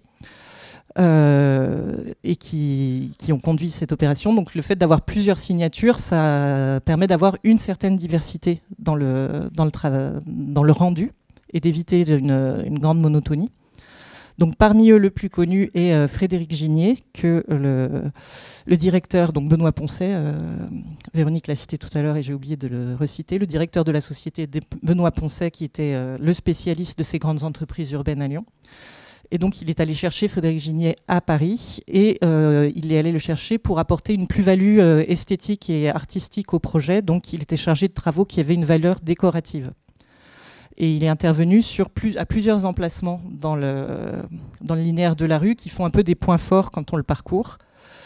et qui ont conduit cette opération. Donc le fait d'avoir plusieurs signatures, ça permet d'avoir une certaine diversité dans le rendu et d'éviter une grande monotonie. Donc, parmi eux, le plus connu est Frédéric Ginier, que le directeur, donc Benoît Poncet, Véronique l'a cité tout à l'heure et j'ai oublié de le reciter, le directeur de la société Benoît Poncet, qui était le spécialiste de ces grandes entreprises urbaines à Lyon. Et donc, il est allé chercher Frédéric Ginier à Paris et il est allé le chercher pour apporter une plus-value esthétique et artistique au projet. Donc, il était chargé de travaux qui avaient une valeur décorative. Et il est intervenu à plusieurs emplacements dans le linéaire de la rue qui font un peu des points forts quand on le parcourt.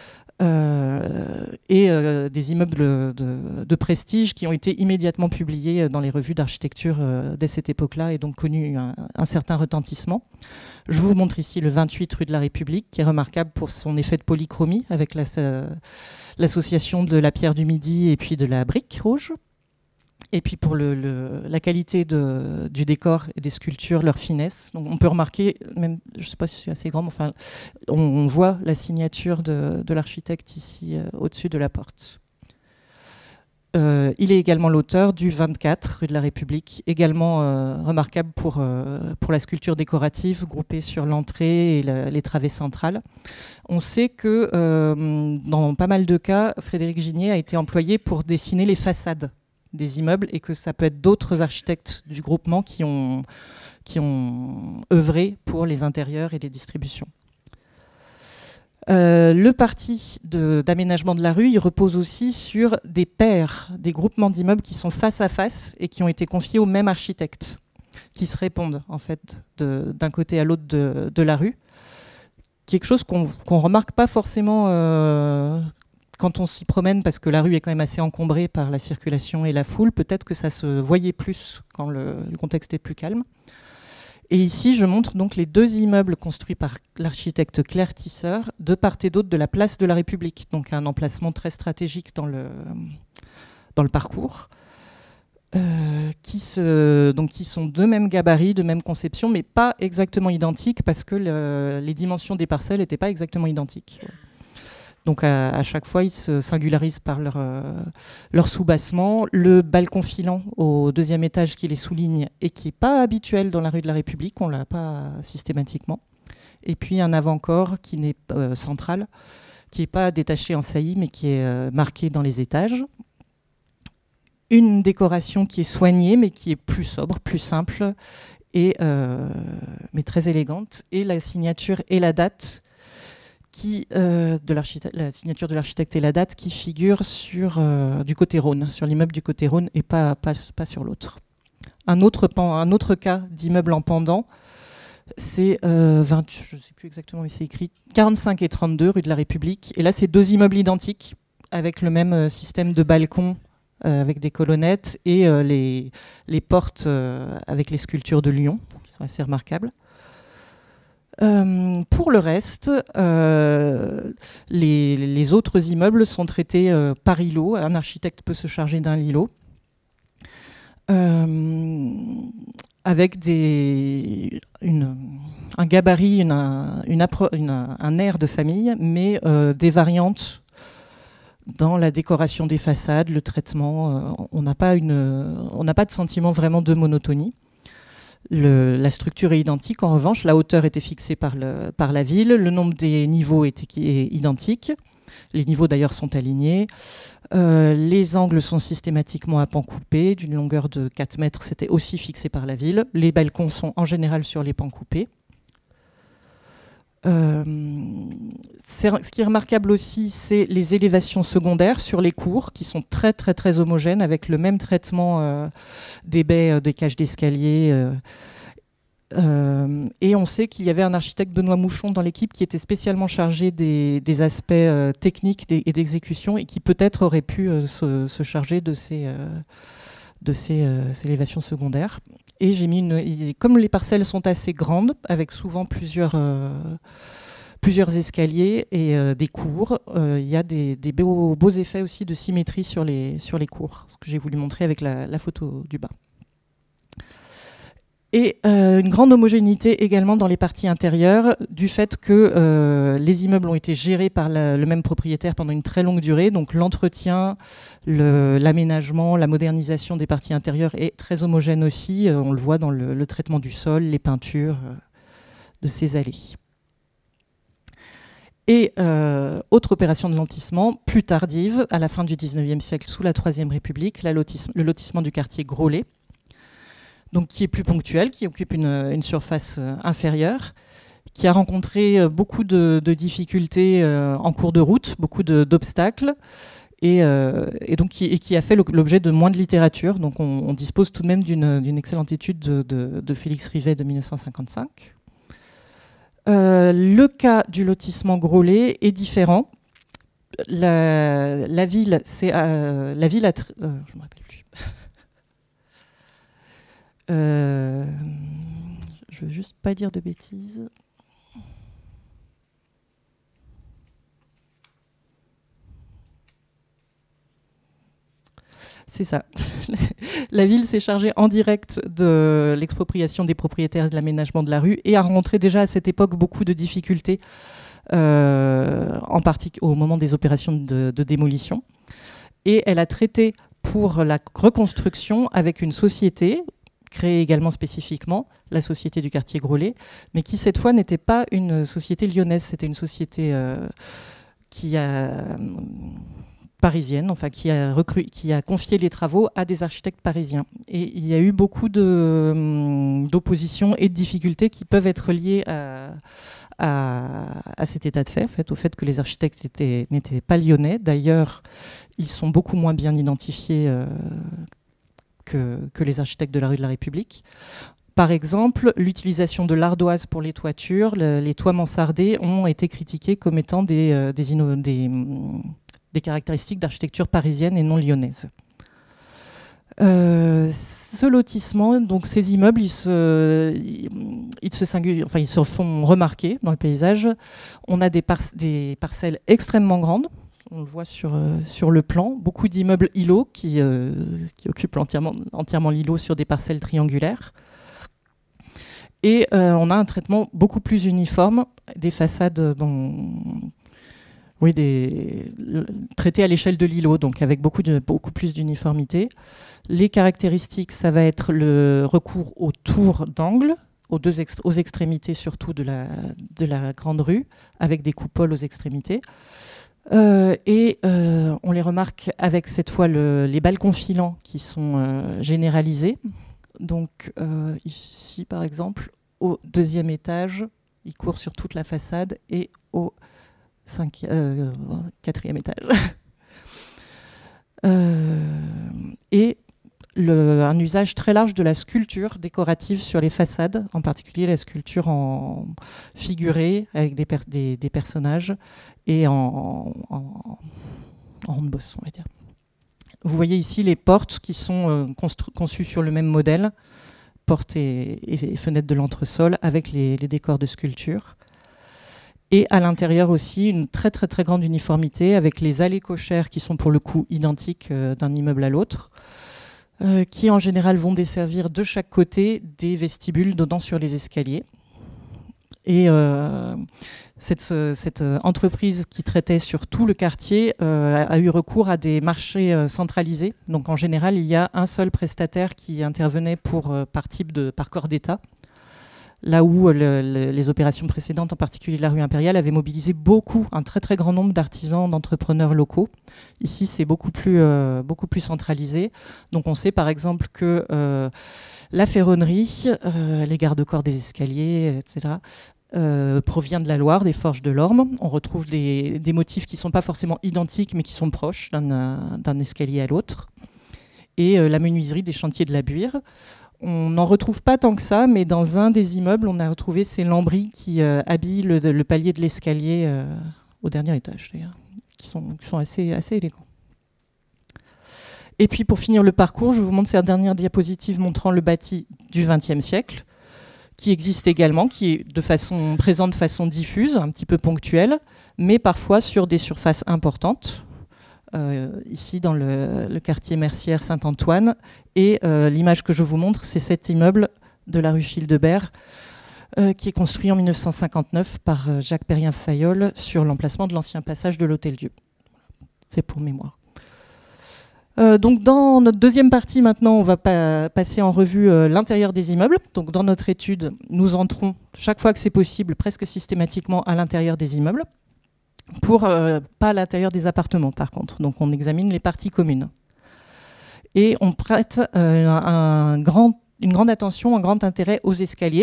Des immeubles de prestige qui ont été immédiatement publiés dans les revues d'architecture dès cette époque-là et donc connu un certain retentissement. Je vous montre ici le 28 rue de la République qui est remarquable pour son effet de polychromie avec l'association de la pierre du Midi et puis de la brique rouge. Et puis pour la qualité du décor et des sculptures, leur finesse. Donc on peut remarquer, même, je ne sais pas si c'est assez grand, mais enfin, on voit la signature de l'architecte ici au-dessus de la porte. Il est également l'auteur du 24 rue de la République, également remarquable pour la sculpture décorative groupée sur l'entrée et les travées centrales. On sait que dans pas mal de cas, Frédéric Ginier a été employé pour dessiner les façades des immeubles et que ça peut être d'autres architectes du groupement qui ont œuvré pour les intérieurs et les distributions. Le parti d'aménagement de la rue, il repose aussi sur des paires, des groupements d'immeubles qui sont face à face et qui ont été confiés au même architecte, qui se répondent en fait d'un côté à l'autre de la rue. Quelque chose qu'on remarque pas forcément quand on s'y promène, parce que la rue est quand même assez encombrée par la circulation et la foule, peut-être que ça se voyait plus quand le contexte est plus calme. Et ici, je montre donc les 2 immeubles construits par l'architecte Claire Tisseur, de part et d'autre de la place de la République, donc un emplacement très stratégique dans le parcours, qui sont de même gabarit, de même conception, mais pas exactement identiques, parce que les dimensions des parcelles n'étaient pas exactement identiques. Donc à chaque fois, ils se singularisent par leur soubassement. Le balcon filant au 2e étage qui les souligne et qui n'est pas habituel dans la rue de la République, on ne l'a pas systématiquement. Et puis un avant-corps qui n'est central, qui n'est pas détaché en saillie, mais qui est marqué dans les étages. Une décoration qui est soignée, mais qui est plus sobre, plus simple, mais très élégante. Et la signature et la date la signature de l'architecte et la date qui figure du côté Rhône, sur l'immeuble du côté Rhône et pas sur l'autre. Un autre cas d'immeuble en pendant, c'est je ne sais plus exactement où c'est écrit, 45 et 32 rue de la République. Et là, c'est 2 immeubles identiques avec le même système de balcon avec des colonnettes et les portes avec les sculptures de Lyon, qui sont assez remarquables. Pour le reste, les autres immeubles sont traités par îlot. Un architecte peut se charger d'un îlot. Avec un gabarit, un air de famille, mais des variantes dans la décoration des façades, le traitement. On n'a pas de sentiment vraiment de monotonie. La structure est identique, en revanche, la hauteur était fixée par la ville, le nombre des niveaux est identique, les niveaux d'ailleurs sont alignés, les angles sont systématiquement à pans coupés, d'une longueur de 4 mètres, c'était aussi fixé par la ville, les balcons sont en général sur les pans coupés. Ce qui est remarquable aussi, c'est les élévations secondaires sur les cours qui sont très très très homogènes avec le même traitement des baies, des cages d'escalier. Et on sait qu'il y avait un architecte, Benoît Mouchon, dans l'équipe qui était spécialement chargé des aspects techniques et d'exécution et qui peut-être aurait pu se charger de ces élévations secondaires. Et j'ai mis comme les parcelles sont assez grandes, avec souvent plusieurs escaliers et des cours, il y a des beaux effets aussi de symétrie sur les cours, ce que j'ai voulu montrer avec la photo du bas. Et une grande homogénéité également dans les parties intérieures, du fait que les immeubles ont été gérés par le même propriétaire pendant une très longue durée. Donc l'entretien, l'aménagement, la modernisation des parties intérieures est très homogène aussi. On le voit dans le traitement du sol, les peintures de ces allées. Et autre opération de lotissement, plus tardive, à la fin du 19e siècle, sous la Troisième République, le lotissement du quartier Groslay, donc qui est plus ponctuel, qui occupe une surface inférieure, qui a rencontré beaucoup de difficultés en cours de route, beaucoup d'obstacles, et donc qui a fait l'objet de moins de littérature. Donc on dispose tout de même d'une excellente étude de Félix Rivet de 1955. Le cas du lotissement Groslay est différent. La ville a... je ne me rappelle plus. Je veux juste pas dire de bêtises. C'est ça. La ville s'est chargée en direct de l'expropriation des propriétaires et de l'aménagement de la rue et a rencontré déjà à cette époque beaucoup de difficultés, en particulier au moment des opérations de démolition. Et elle a traité pour la reconstruction avec une société créée également spécifiquement, la Société du quartier Groslay, mais qui cette fois n'était pas une société lyonnaise, c'était une société parisienne, enfin qui a confié les travaux à des architectes parisiens. Et il y a eu beaucoup d'oppositions et de difficultés qui peuvent être liées à cet état de fait, en fait, au fait que les architectes n'étaient pas lyonnais. D'ailleurs, ils sont beaucoup moins bien identifiés que les architectes de la rue de la République. Par exemple, l'utilisation de l'ardoise pour les toitures, les toits mansardés ont été critiqués comme étant des des caractéristiques d'architecture parisienne et non lyonnaise. Ce lotissement, donc ces immeubles, ils se font remarquer dans le paysage. On a des parcelles extrêmement grandes. On le voit sur le plan. Beaucoup d'immeubles îlots qui occupent entièrement l'îlot sur des parcelles triangulaires. Et on a un traitement beaucoup plus uniforme des façades traitées à l'échelle de l'îlot, donc avec beaucoup plus d'uniformité. Les caractéristiques, ça va être le recours aux tours d'angle, aux extrémités surtout de la grande rue, avec des coupoles aux extrémités. On les remarque avec cette fois les balcons filants qui sont généralisés. Donc ici, par exemple, au 2e étage, il court sur toute la façade, et au 4e étage. Un usage très large de la sculpture décorative sur les façades, en particulier la sculpture en figurée avec des personnages et en boss, on va dire. Vous voyez ici les portes qui sont conçues sur le même modèle, portes et fenêtres de l'entresol avec les décors de sculpture. Et à l'intérieur aussi, une très très très grande uniformité avec les allées cochères qui sont pour le coup identiques d'un immeuble à l'autre, qui en général vont desservir de chaque côté des vestibules donnant sur les escaliers. Et cette entreprise qui traitait sur tout le quartier a eu recours à des marchés centralisés. Donc en général, il y a un seul prestataire qui intervenait par corps d'État. Là où les opérations précédentes, en particulier la rue Impériale, avaient mobilisé un très très grand nombre d'artisans, d'entrepreneurs locaux. Ici, c'est beaucoup plus centralisé. Donc on sait par exemple que la ferronnerie, les garde-corps des escaliers, etc., provient de la Loire, des forges de l'Orme. On retrouve des motifs qui ne sont pas forcément identiques, mais qui sont proches d'un escalier à l'autre. Et la menuiserie des chantiers de la Buire. On n'en retrouve pas tant que ça, mais dans un des immeubles, on a retrouvé ces lambris qui habillent le palier de l'escalier au dernier étage, d'ailleurs, qui sont assez élégants. Et puis pour finir le parcours, je vous montre cette dernière diapositive montrant le bâti du XXe siècle, qui existe également, qui est présent de façon diffuse, un petit peu ponctuelle, mais parfois sur des surfaces importantes. Ici dans le quartier Mercière Saint-Antoine, et l'image que je vous montre, c'est cet immeuble de la rue Childebert qui est construit en 1959 par Jacques Perrien-Fayolle sur l'emplacement de l'ancien passage de l'Hôtel-Dieu. C'est pour mémoire. Donc dans notre deuxième partie maintenant, on va passer en revue l'intérieur des immeubles. Donc dans notre étude, nous entrons chaque fois que c'est possible, presque systématiquement à l'intérieur des immeubles. Pas à l'intérieur des appartements, par contre. Donc, on examine les parties communes. Et on prête une grande attention, un grand intérêt aux escaliers,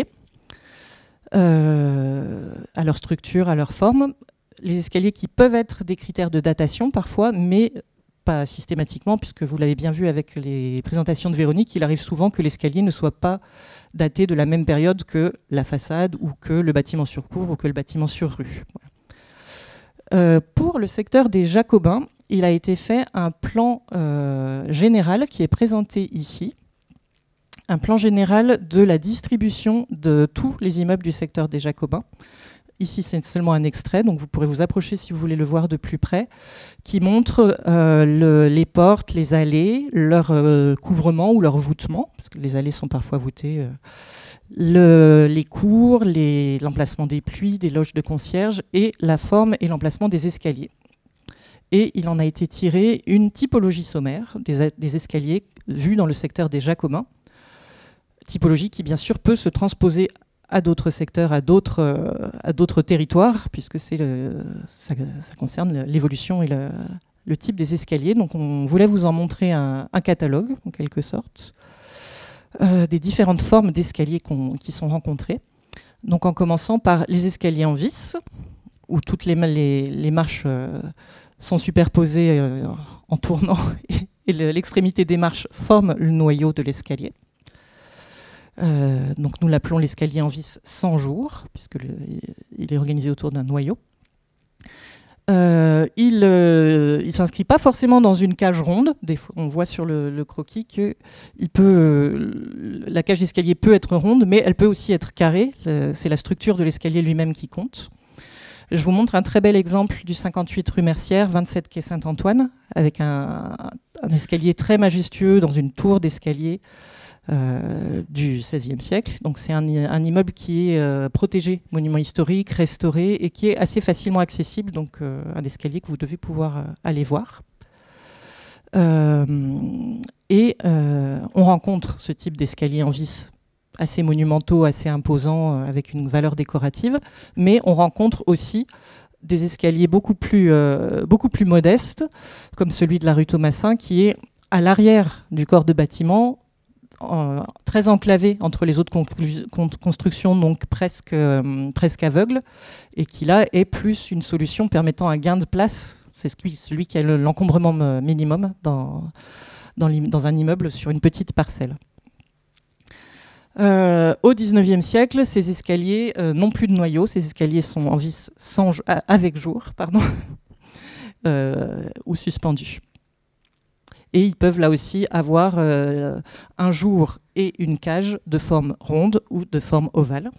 à leur structure, à leur forme. Les escaliers qui peuvent être des critères de datation, parfois, mais pas systématiquement, puisque vous l'avez bien vu avec les présentations de Véronique, il arrive souvent que l'escalier ne soit pas daté de la même période que la façade, ou que le bâtiment sur cour, ou que le bâtiment sur rue. Voilà. Pour le secteur des Jacobins, il a été fait un plan général qui est présenté ici. Un plan général de la distribution de tous les immeubles du secteur des Jacobins. Ici, c'est seulement un extrait, donc vous pourrez vous approcher si vous voulez le voir de plus près, qui montre les portes, les allées, leur couvrement ou leur voûtement, parce que les allées sont parfois voûtées, les cours, l'emplacement des pluies, des loges de concierge, et la forme et l'emplacement des escaliers. Et il en a été tiré une typologie sommaire des escaliers vus dans le secteur des Jacobins, typologie qui bien sûr peut se transposer à d'autres secteurs, à d'autres territoires, puisque ça concerne l'évolution et le type des escaliers. Donc on voulait vous en montrer un catalogue, en quelque sorte, des différentes formes d'escaliers qui sont rencontrées. Donc en commençant par les escaliers en vis, où toutes les marches sont superposées en tournant, et l'extrémité des marches forme le noyau de l'escalier. Donc nous l'appelons l'escalier en vis sans jour, puisqu'il est organisé autour d'un noyau. Il ne s'inscrit pas forcément dans une cage ronde. Des fois, on voit sur le croquis que la cage d'escalier peut être ronde, mais elle peut aussi être carrée. C'est la structure de l'escalier lui-même qui compte. Je vous montre un très bel exemple du 58 rue Mercière, 27 quai Saint-Antoine, avec un escalier très majestueux dans une tour d'escalier du XVIe siècle. Donc c'est un immeuble qui est protégé, monument historique, restauré, et qui est assez facilement accessible, donc un escalier que vous devez pouvoir aller voir. On rencontre ce type d'escalier en vis assez monumentaux, assez imposants, avec une valeur décorative, mais on rencontre aussi des escaliers beaucoup plus modestes, comme celui de la rue Thomassin, qui est à l'arrière du corps de bâtiment, très enclavé entre les autres constructions, donc presque aveugle, et qui là est plus une solution permettant un gain de place. C'est celui qui a l'encombrement minimum dans un immeuble sur une petite parcelle. Au XIXe siècle, ces escaliers n'ont plus de noyau. Ces escaliers sont en vis avec jour, ou suspendus. Et ils peuvent là aussi avoir un jour et une cage de forme ronde ou de forme ovale.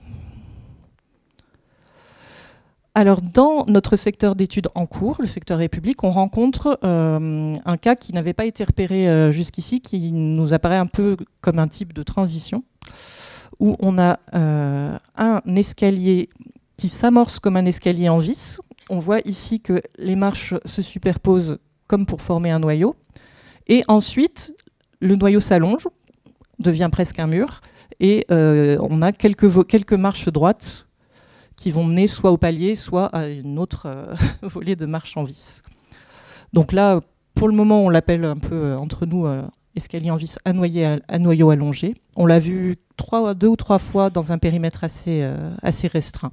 Alors, dans notre secteur d'études en cours, le secteur République, on rencontre un cas qui n'avait pas été repéré jusqu'ici, qui nous apparaît un peu comme un type de transition, où on a un escalier qui s'amorce comme un escalier en vis. On voit ici que les marches se superposent comme pour former un noyau. Et ensuite, le noyau s'allonge, devient presque un mur, et on a quelques marches droites qui vont mener soit au palier, soit à une autre volée de marches en vis. Donc là, pour le moment, on l'appelle un peu entre nous escalier en vis à noyau allongé. On l'a vu 2 ou 3 fois dans un périmètre assez restreint.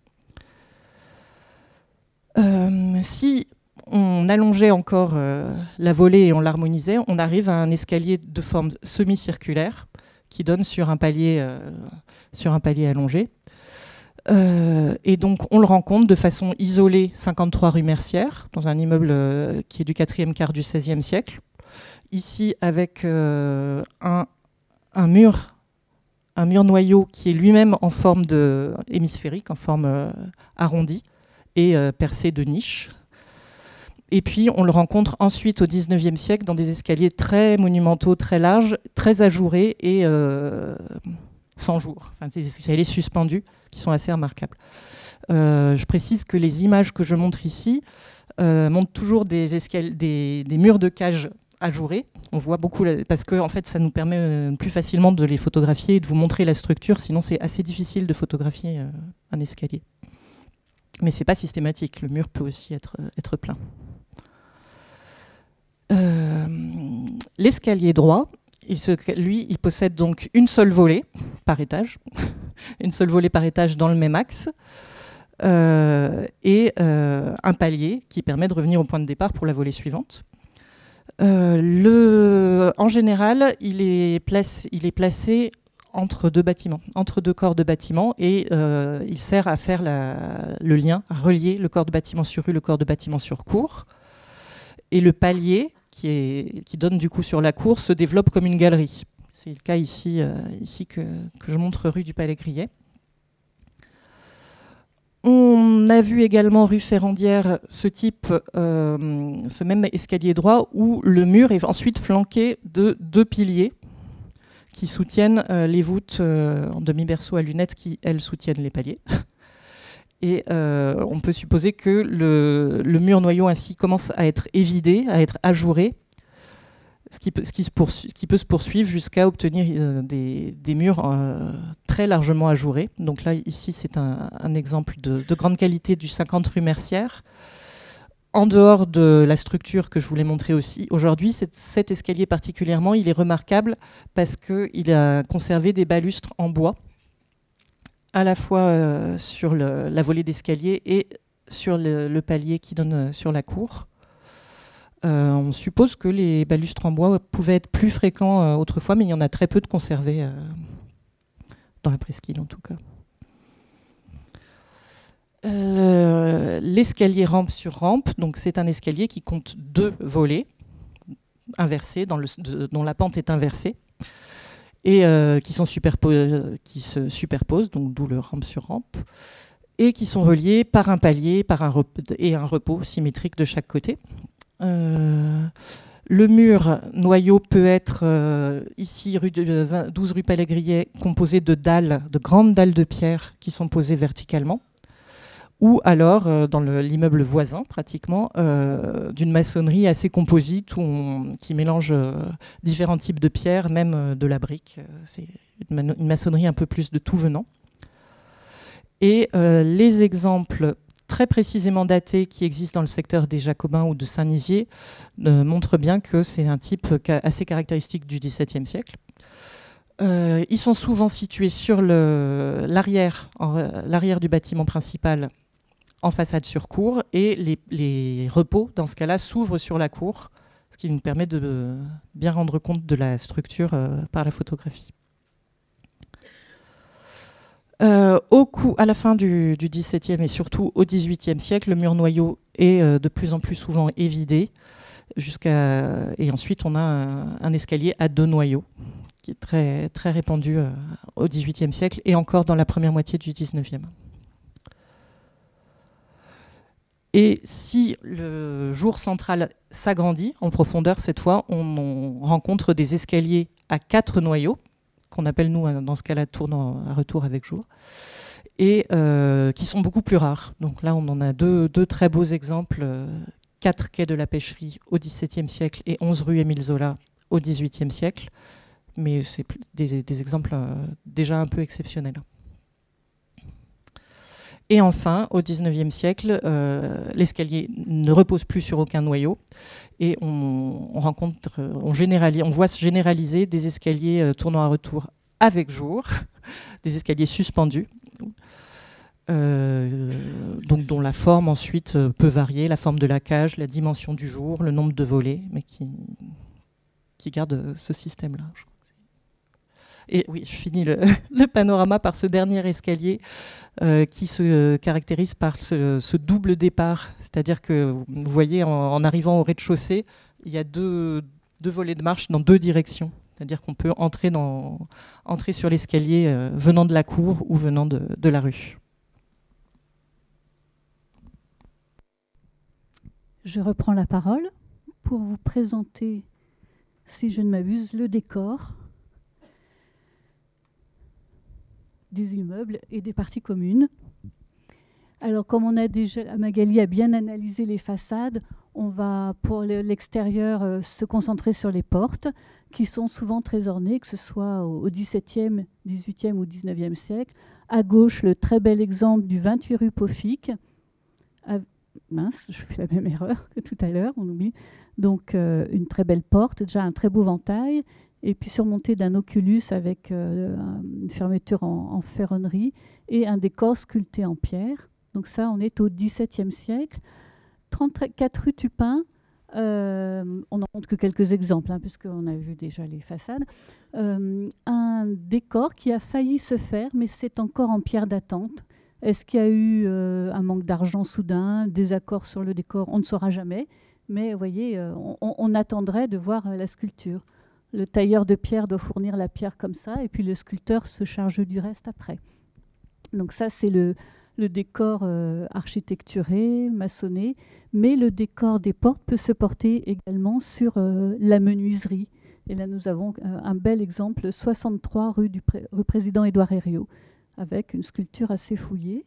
Si on allongeait encore la volée et on l'harmonisait, on arrive à un escalier de forme semi-circulaire qui donne sur un palier allongé. Et donc on le rencontre de façon isolée, 53 rue Mercière, dans un immeuble qui est du 4e quart du XVIe siècle. Ici avec un mur noyau qui est lui-même en forme hémisphérique, en forme arrondie et percé de niches. Et puis on le rencontre ensuite au XIXe siècle dans des escaliers très monumentaux, très larges, très ajourés et sans jour, enfin, des escaliers suspendus qui sont assez remarquables. Je précise que les images que je montre ici montrent toujours des murs de cage ajourés. On voit beaucoup, parce que en fait, ça nous permet plus facilement de les photographier et de vous montrer la structure, sinon c'est assez difficile de photographier un escalier. Mais ce n'est pas systématique, le mur peut aussi être plein. L'escalier droit, il possède donc une seule volée par étage, une seule volée par étage dans le même axe, et un palier qui permet de revenir au point de départ pour la volée suivante. En général, il est placé entre 2 bâtiments, entre 2 corps de bâtiment, et il sert à faire le lien, à relier le corps de bâtiment sur rue, le corps de bâtiment sur cour. Et le palier, qui donne du coup sur la cour, se développe comme une galerie. C'est le cas ici que je montre rue du Palais-Grillet. On a vu également rue Ferrandière ce même escalier droit où le mur est ensuite flanqué de 2 piliers qui soutiennent les voûtes en demi-berceau à lunettes qui, elles, soutiennent les paliers. Et on peut supposer que le mur noyau ainsi commence à être évidé, à être ajouré, ce qui peut se poursuivre jusqu'à obtenir des murs très largement ajourés. Donc là, ici, c'est un exemple de grande qualité du 50 rue Mercière. En dehors de la structure que je voulais montrer aussi, aujourd'hui, cet escalier particulièrement, il est remarquable parce qu'il a conservé des balustres en bois, à la fois sur la volée d'escalier et sur le palier qui donne sur la cour. On suppose que les balustres en bois pouvaient être plus fréquents autrefois, mais il y en a très peu de conservés dans la presqu'île en tout cas. L'escalier rampe sur rampe, donc c'est un escalier qui compte 2 volets inversés, dont la pente est inversée, et qui se superposent, donc d'où le rampe sur rampe, et qui sont reliés par un palier et un repos symétrique de chaque côté. Le mur noyau peut être ici 12 rue Palais-Grillet, composé de grandes dalles de pierre qui sont posées verticalement, ou alors dans l'immeuble voisin pratiquement d'une maçonnerie assez composite qui mélange différents types de pierres, même de la brique. C'est une maçonnerie un peu plus de tout venant. Et les exemples très précisément datés qui existent dans le secteur des Jacobins ou de Saint-Nizier montrent bien que c'est un type assez caractéristique du XVIIe siècle. Ils sont souvent situés sur l'arrière du bâtiment principal, en façade sur cour, et les repos, dans ce cas-là, s'ouvrent sur la cour, ce qui nous permet de bien rendre compte de la structure par la photographie. À la fin du XVIIe et surtout au XVIIIe siècle, le mur noyau est de plus en plus souvent évidé, et ensuite on a un escalier à 2 noyaux, qui est très, très répandu au XVIIIe siècle et encore dans la première moitié du XIXe. Et si le jour central s'agrandit en profondeur, cette fois, on rencontre des escaliers à 4 noyaux, qu'on appelle, nous, dans ce cas-là, tournant à retour avec jour, et qui sont beaucoup plus rares. Donc là, on en a deux très beaux exemples, 4 quais de la Pêcherie au XVIIe siècle et 11 rue Émile Zola au XVIIIe siècle, mais c'est des exemples déjà un peu exceptionnels. Et enfin, au XIXe siècle, l'escalier ne repose plus sur aucun noyau et on voit se généraliser des escaliers tournant à retour avec jour, des escaliers suspendus, donc dont la forme ensuite peut varier, la forme de la cage, la dimension du jour, le nombre de volets, mais qui garde ce système-là. Et oui, je finis le panorama par ce dernier escalier qui se caractérise par ce double départ. C'est-à-dire que, vous voyez, en arrivant au rez-de-chaussée, il y a deux volets de marche dans 2 directions. C'est-à-dire qu'on peut entrer sur l'escalier venant de la cour ou venant de la rue. Je reprends la parole pour vous présenter, si je ne m'abuse, le décor des immeubles et des parties communes. Alors, comme Magali a bien analysé les façades, on va, pour l'extérieur, se concentrer sur les portes, qui sont souvent très ornées, que ce soit au XVIIe, XVIIIe ou XIXe siècle. À gauche, le très bel exemple du 28 rue Paufic. Mince, je fais la même erreur que tout à l'heure, on oublie. Donc, une très belle porte, déjà un très beau ventail, et puis surmonté d'un oculus avec une fermeture en ferronnerie et un décor sculpté en pierre. Donc ça, on est au XVIIe siècle. 34 rue Tupin, on n'en montre que quelques exemples, puisqu'on a vu déjà les façades. Un décor qui a failli se faire, mais c'est encore en pierre d'attente. Est-ce qu'il y a eu un manque d'argent soudain, des accords sur le décor? On ne saura jamais. Mais vous voyez, on attendrait de voir la sculpture. Le tailleur de pierre doit fournir la pierre comme ça, et puis le sculpteur se charge du reste après. Donc ça, c'est le décor architecturé, maçonné, mais le décor des portes peut se porter également sur la menuiserie. Et là, nous avons un bel exemple, 63 rue Président Édouard Herriot, avec une sculpture assez fouillée.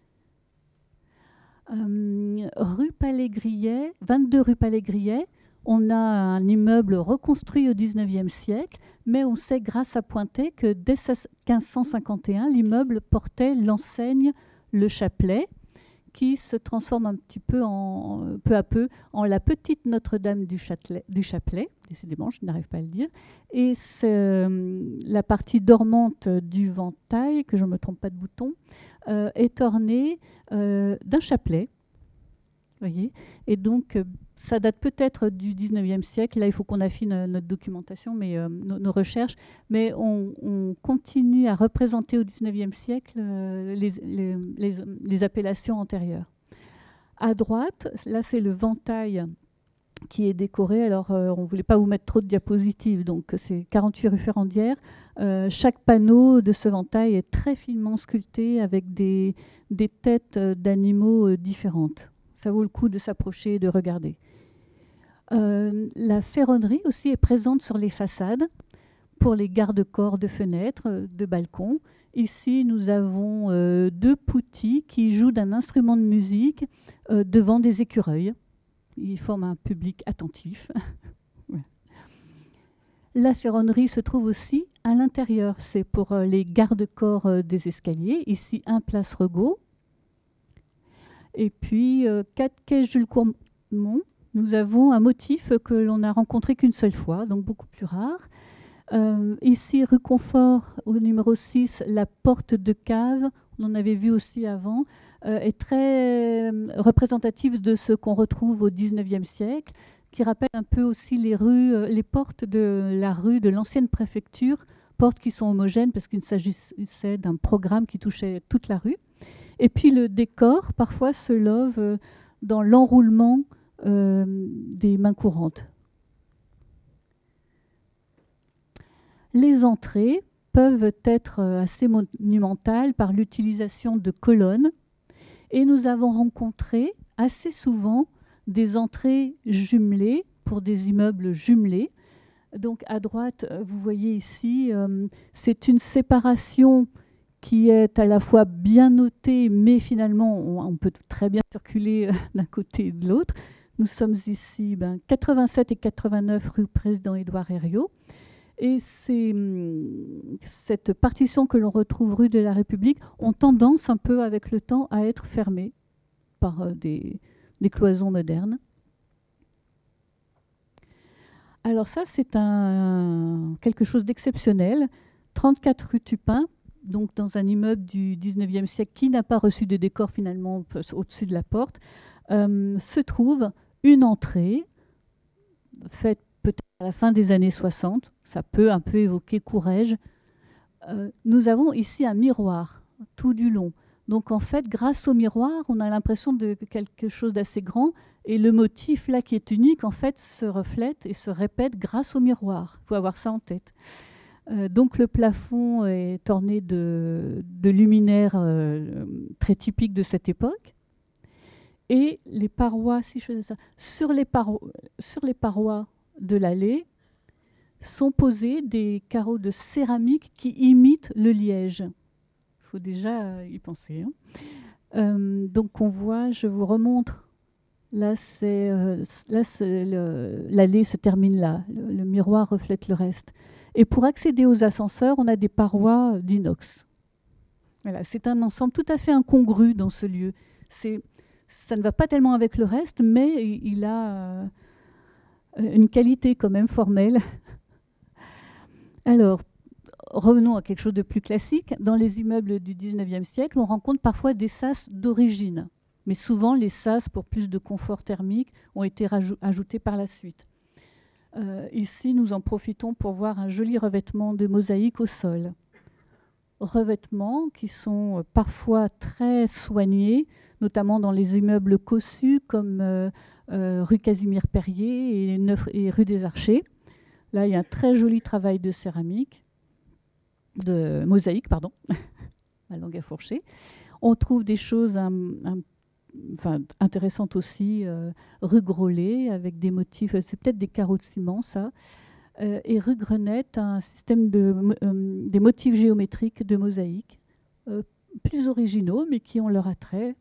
Rue Palais-Grillet, 22 rue Palais-Grillet, on a un immeuble reconstruit au XIXe siècle, mais on sait grâce à Pointet que dès 1551, l'immeuble portait l'enseigne Le Chapelet, qui se transforme un petit peu peu à peu en la petite Notre-Dame du Chapelet. Décidément, je n'arrive pas à le dire. Et la partie dormante du ventail, que je ne me trompe pas de bouton, est ornée d'un chapelet. Voyez. Et donc, ça date peut-être du 19e siècle. Là, il faut qu'on affine notre documentation, mais nos recherches. Mais on continue à représenter au 19e siècle les appellations antérieures. À droite, là, c'est le ventail qui est décoré. Alors, on ne voulait pas vous mettre trop de diapositives, donc c'est 48 rue Ferrandière. Chaque panneau de ce ventail est très finement sculpté avec des têtes d'animaux différentes. Ça vaut le coup de s'approcher et de regarder. La ferronnerie aussi est présente sur les façades pour les garde-corps de fenêtres, de balcons. Ici, nous avons deux poutis qui jouent d'un instrument de musique devant des écureuils. Ils forment un public attentif. Ouais. La ferronnerie se trouve aussi à l'intérieur. C'est pour les garde-corps des escaliers. Ici, un place Regaud. Et puis, 4 quai Jules Courmont, nous avons un motif que l'on n'a rencontré qu'une seule fois, donc beaucoup plus rare. Ici, rue Confort, au numéro 6, la porte de cave, on en avait vu aussi avant, est très représentative de ce qu'on retrouve au 19e siècle, qui rappelle un peu aussi les portes de la rue de l'ancienne préfecture, portes qui sont homogènes parce qu'il s'agissait d'un programme qui touchait toute la rue. Et puis le décor, parfois, se love dans l'enroulement des mains courantes. Les entrées peuvent être assez monumentales par l'utilisation de colonnes. Et nous avons rencontré assez souvent des entrées jumelées pour des immeubles jumelés. Donc à droite, vous voyez ici, c'est une séparation qui est à la fois bien notée, mais finalement, on peut très bien circuler d'un côté et de l'autre. Nous sommes ici 87 et 89 rue Président Édouard Herriot. Et cette partition que l'on retrouve rue de la République ont tendance un peu avec le temps à être fermées par des cloisons modernes. Alors ça, c'est quelque chose d'exceptionnel. 34 rue Tupin, donc dans un immeuble du 19e siècle qui n'a pas reçu de décor finalement au-dessus de la porte, se trouve une entrée faite peut-être à la fin des années 60. Ça peut un peu évoquer Courrèges. Nous avons ici un miroir tout du long. Donc en fait, grâce au miroir, on a l'impression de quelque chose d'assez grand. Et le motif là qui est unique, en fait, se reflète et se répète grâce au miroir. Il faut avoir ça en tête. Donc le plafond est orné de luminaires très typiques de cette époque. Et les parois, si je faisais ça, sur les parois de l'allée sont posés des carreaux de céramique qui imitent le liège. Il faut déjà y penser. Donc on voit, je vous remontre, là l'allée se termine là, le miroir reflète le reste. Et pour accéder aux ascenseurs, on a des parois d'inox. Voilà, c'est un ensemble tout à fait incongru dans ce lieu. Ça ne va pas tellement avec le reste, mais il a une qualité quand même formelle. Alors, revenons à quelque chose de plus classique. Dans les immeubles du 19e siècle, on rencontre parfois des sas d'origine. Mais souvent, les sas, pour plus de confort thermique, ont été ajoutés par la suite. Ici, nous en profitons pour voir un joli revêtement de mosaïque au sol. Revêtements qui sont parfois très soignés, notamment dans les immeubles cossus comme rue Casimir-Périer et rue des Archers. Là, il y a un très joli travail de céramique, de mosaïque, pardon, ma langue a fourché. On trouve des choses intéressantes aussi, rue Grolet, avec des motifs, c'est peut-être des carreaux de ciment, ça. Et rue Grenette, un système des motifs géométriques de mosaïque, plus originaux, mais qui ont leur attrait.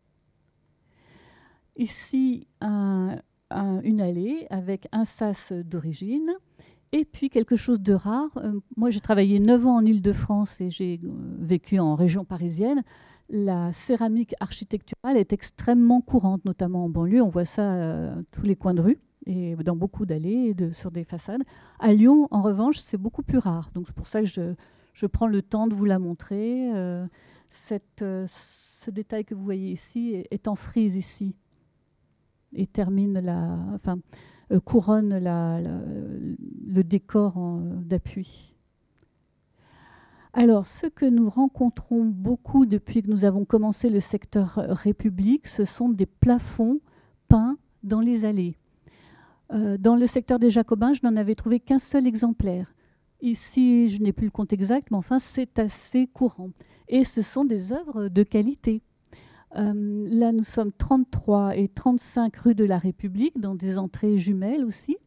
Ici, une allée avec un sas d'origine, et puis quelque chose de rare. Moi, j'ai travaillé 9 ans en Île-de-France et j'ai vécu en région parisienne. La céramique architecturale est extrêmement courante, notamment en banlieue. On voit ça à tous les coins de rue et dans beaucoup d'allées sur des façades. À Lyon, en revanche, c'est beaucoup plus rare. Donc c'est pour ça que je prends le temps de vous la montrer. Ce détail que vous voyez ici est en frise ici. et termine couronne le décor d'appui. Alors, ce que nous rencontrons beaucoup depuis que nous avons commencé le secteur République, ce sont des plafonds peints dans les allées. Dans le secteur des Jacobins, je n'en avais trouvé qu'un seul exemplaire. Ici, je n'ai plus le compte exact, mais enfin, c'est assez courant. Et ce sont des œuvres de qualité. Là, nous sommes 33 et 35 rue de la République, dans des entrées jumelles aussi.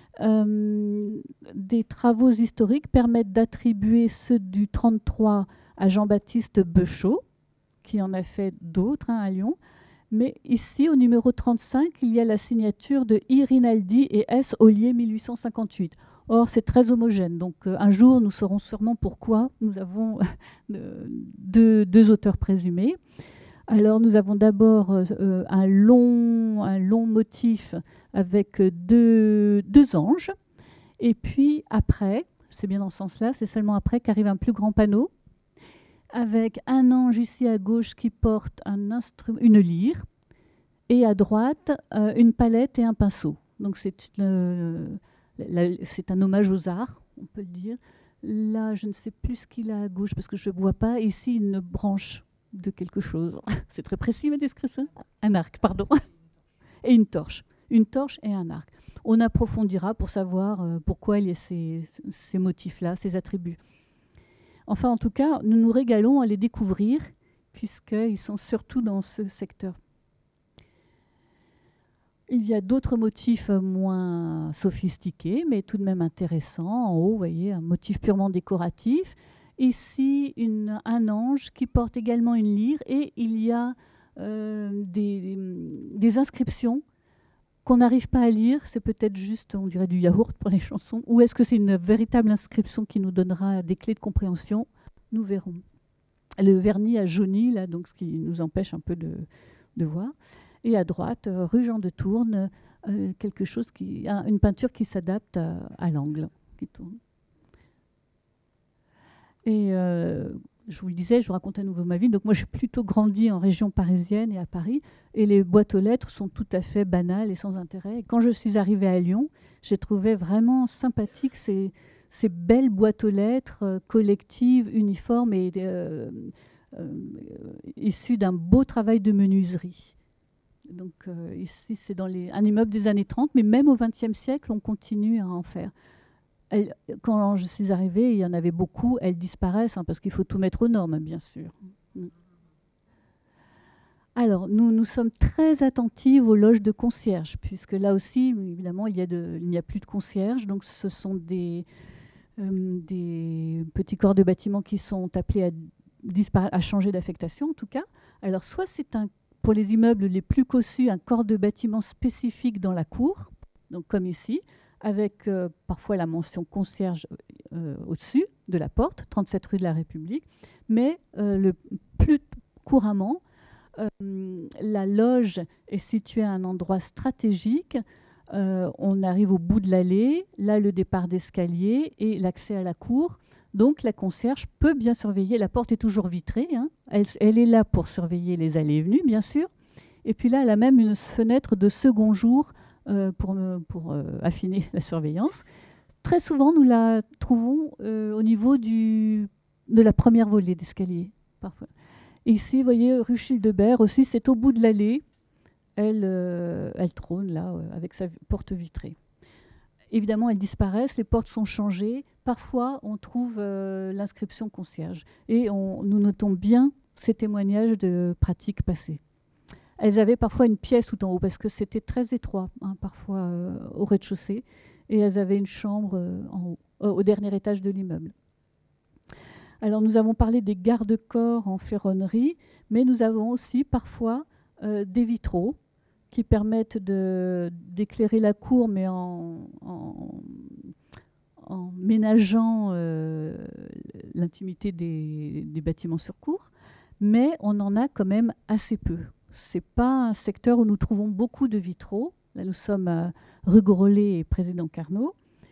Des travaux historiques permettent d'attribuer ceux du 33 à Jean-Baptiste Beuchot, qui en a fait d'autres à Lyon. Mais ici, au numéro 35, il y a la signature de I. Rinaldi et S. Ollier 1858. Or, c'est très homogène. Donc, un jour, nous saurons sûrement pourquoi nous avons deux auteurs présumés. Alors, nous avons d'abord un long motif avec deux anges. Et puis, après, c'est bien dans ce sens-là, c'est seulement après qu'arrive un plus grand panneau avec un ange ici à gauche qui porte une lyre et à droite une palette et un pinceau. Donc, c'est un hommage aux arts, on peut le dire. Là, je ne sais plus ce qu'il a à gauche parce que je ne vois pas. Ici, une branche de quelque chose. C'est très précis, ma description. Un arc, pardon. Et une torche. Une torche et un arc. On approfondira pour savoir pourquoi il y a ces motifs-là, ces attributs. Enfin, en tout cas, nous nous régalons à les découvrir puisqu'ils sont surtout dans ce secteur. Il y a d'autres motifs moins sophistiqués, mais tout de même intéressants. En haut, vous voyez, un motif purement décoratif. Ici, un ange qui porte également une lyre et il y a des inscriptions qu'on n'arrive pas à lire. C'est peut-être juste, on dirait, du yaourt pour les chansons. Ou est-ce que c'est une véritable inscription qui nous donnera des clés de compréhension? Nous verrons. Le vernis a jauni, là, donc ce qui nous empêche un peu de voir. Et à droite, rue Jean de Tourne, quelque chose une peinture qui s'adapte à l'angle qui tourne. Et je vous le disais, je vous raconte à nouveau ma vie. Donc moi, j'ai plutôt grandi en région parisienne et à Paris. Et les boîtes aux lettres sont tout à fait banales et sans intérêt. Et quand je suis arrivée à Lyon, j'ai trouvé vraiment sympathique ces belles boîtes aux lettres collectives, uniformes et issues d'un beau travail de menuiserie. Donc ici, c'est dans un immeuble des années 30, mais même au XXe siècle, on continue à en faire. Quand je suis arrivée, il y en avait beaucoup, elles disparaissent, parce qu'il faut tout mettre aux normes, bien sûr. Alors, nous sommes très attentives aux loges de concierge, puisque là aussi, évidemment, il n'y a plus de concierge. Donc, ce sont des petits corps de bâtiment qui sont appelés à changer d'affectation, en tout cas. Alors, soit c'est pour les immeubles les plus cossus, un corps de bâtiment spécifique dans la cour, donc comme ici, avec parfois la mention concierge au-dessus de la porte, 37 rue de la République. Mais le plus couramment, la loge est située à un endroit stratégique. On arrive au bout de l'allée, là le départ d'escalier et l'accès à la cour. Donc la concierge peut bien surveiller. La porte est toujours vitrée. Elle est là pour surveiller les allées et venues, bien sûr. Et puis là, elle a même une fenêtre de second jour pour affiner la surveillance. Très souvent, nous la trouvons au niveau de la première volée d'escalier. Parfois. Et ici, vous voyez, rue Childebert aussi, c'est au bout de l'allée. Elle trône là, avec sa porte vitrée. Évidemment, elles disparaissent, les portes sont changées. Parfois, on trouve l'inscription concierge. Et nous notons bien ces témoignages de pratiques passées. Elles avaient parfois une pièce tout en haut, parce que c'était très étroit, parfois au rez-de-chaussée. Et elles avaient une chambre en haut, au dernier étage de l'immeuble. Alors, nous avons parlé des garde-corps en ferronnerie, mais nous avons aussi parfois des vitraux qui permettent d'éclairer la cour, mais en ménageant l'intimité des bâtiments sur cour. Mais on en a quand même assez peu. Ce n'est pas un secteur où nous trouvons beaucoup de vitraux. Là, nous sommes à rue Grolet et Président Carnot.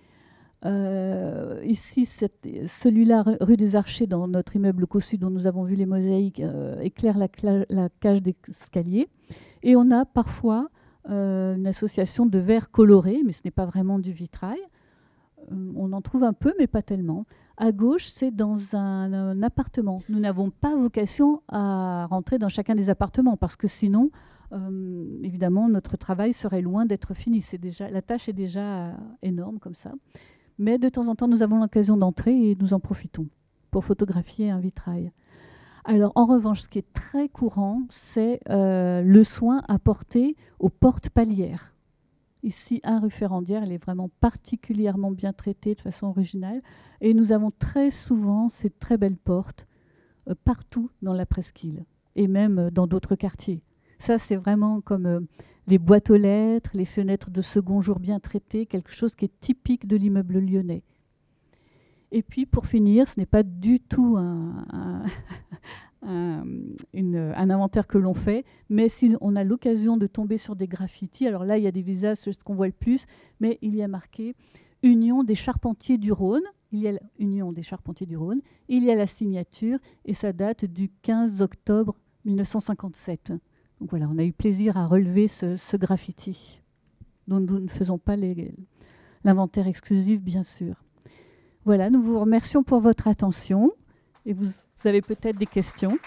Ici, celui-là, rue des Archers, dans notre immeuble cossu dont nous avons vu les mosaïques, éclaire la cage d'escalier. Et on a parfois une association de verre coloré, mais ce n'est pas vraiment du vitrail. On en trouve un peu, mais pas tellement. À gauche, c'est dans un appartement. Nous n'avons pas vocation à rentrer dans chacun des appartements, parce que sinon, évidemment, notre travail serait loin d'être fini. La tâche est déjà énorme comme ça. Mais de temps en temps, nous avons l'occasion d'entrer et nous en profitons pour photographier un vitrail. Alors, en revanche, ce qui est très courant, c'est le soin apporté aux portes palières. Ici, 1 rue Ferrandière, elle est vraiment particulièrement bien traitée de façon originale. Et nous avons très souvent ces très belles portes partout dans la presqu'île et même dans d'autres quartiers. Ça, c'est vraiment comme les boîtes aux lettres, les fenêtres de second jour bien traitées, quelque chose qui est typique de l'immeuble lyonnais. Et puis, pour finir, ce n'est pas du tout un inventaire que l'on fait, mais si on a l'occasion de tomber sur des graffitis, alors là, il y a des visages, c'est ce qu'on voit le plus, mais il y a marqué « Union des charpentiers du Rhône ». Il y a l'Union des charpentiers du Rhône, il y a la signature, et ça date du 15 octobre 1957. Donc voilà, on a eu plaisir à relever ce graffiti, dont nous ne faisons pas l'inventaire exclusif, bien sûr. Voilà, nous vous remercions pour votre attention, et vous avez peut-être des questions.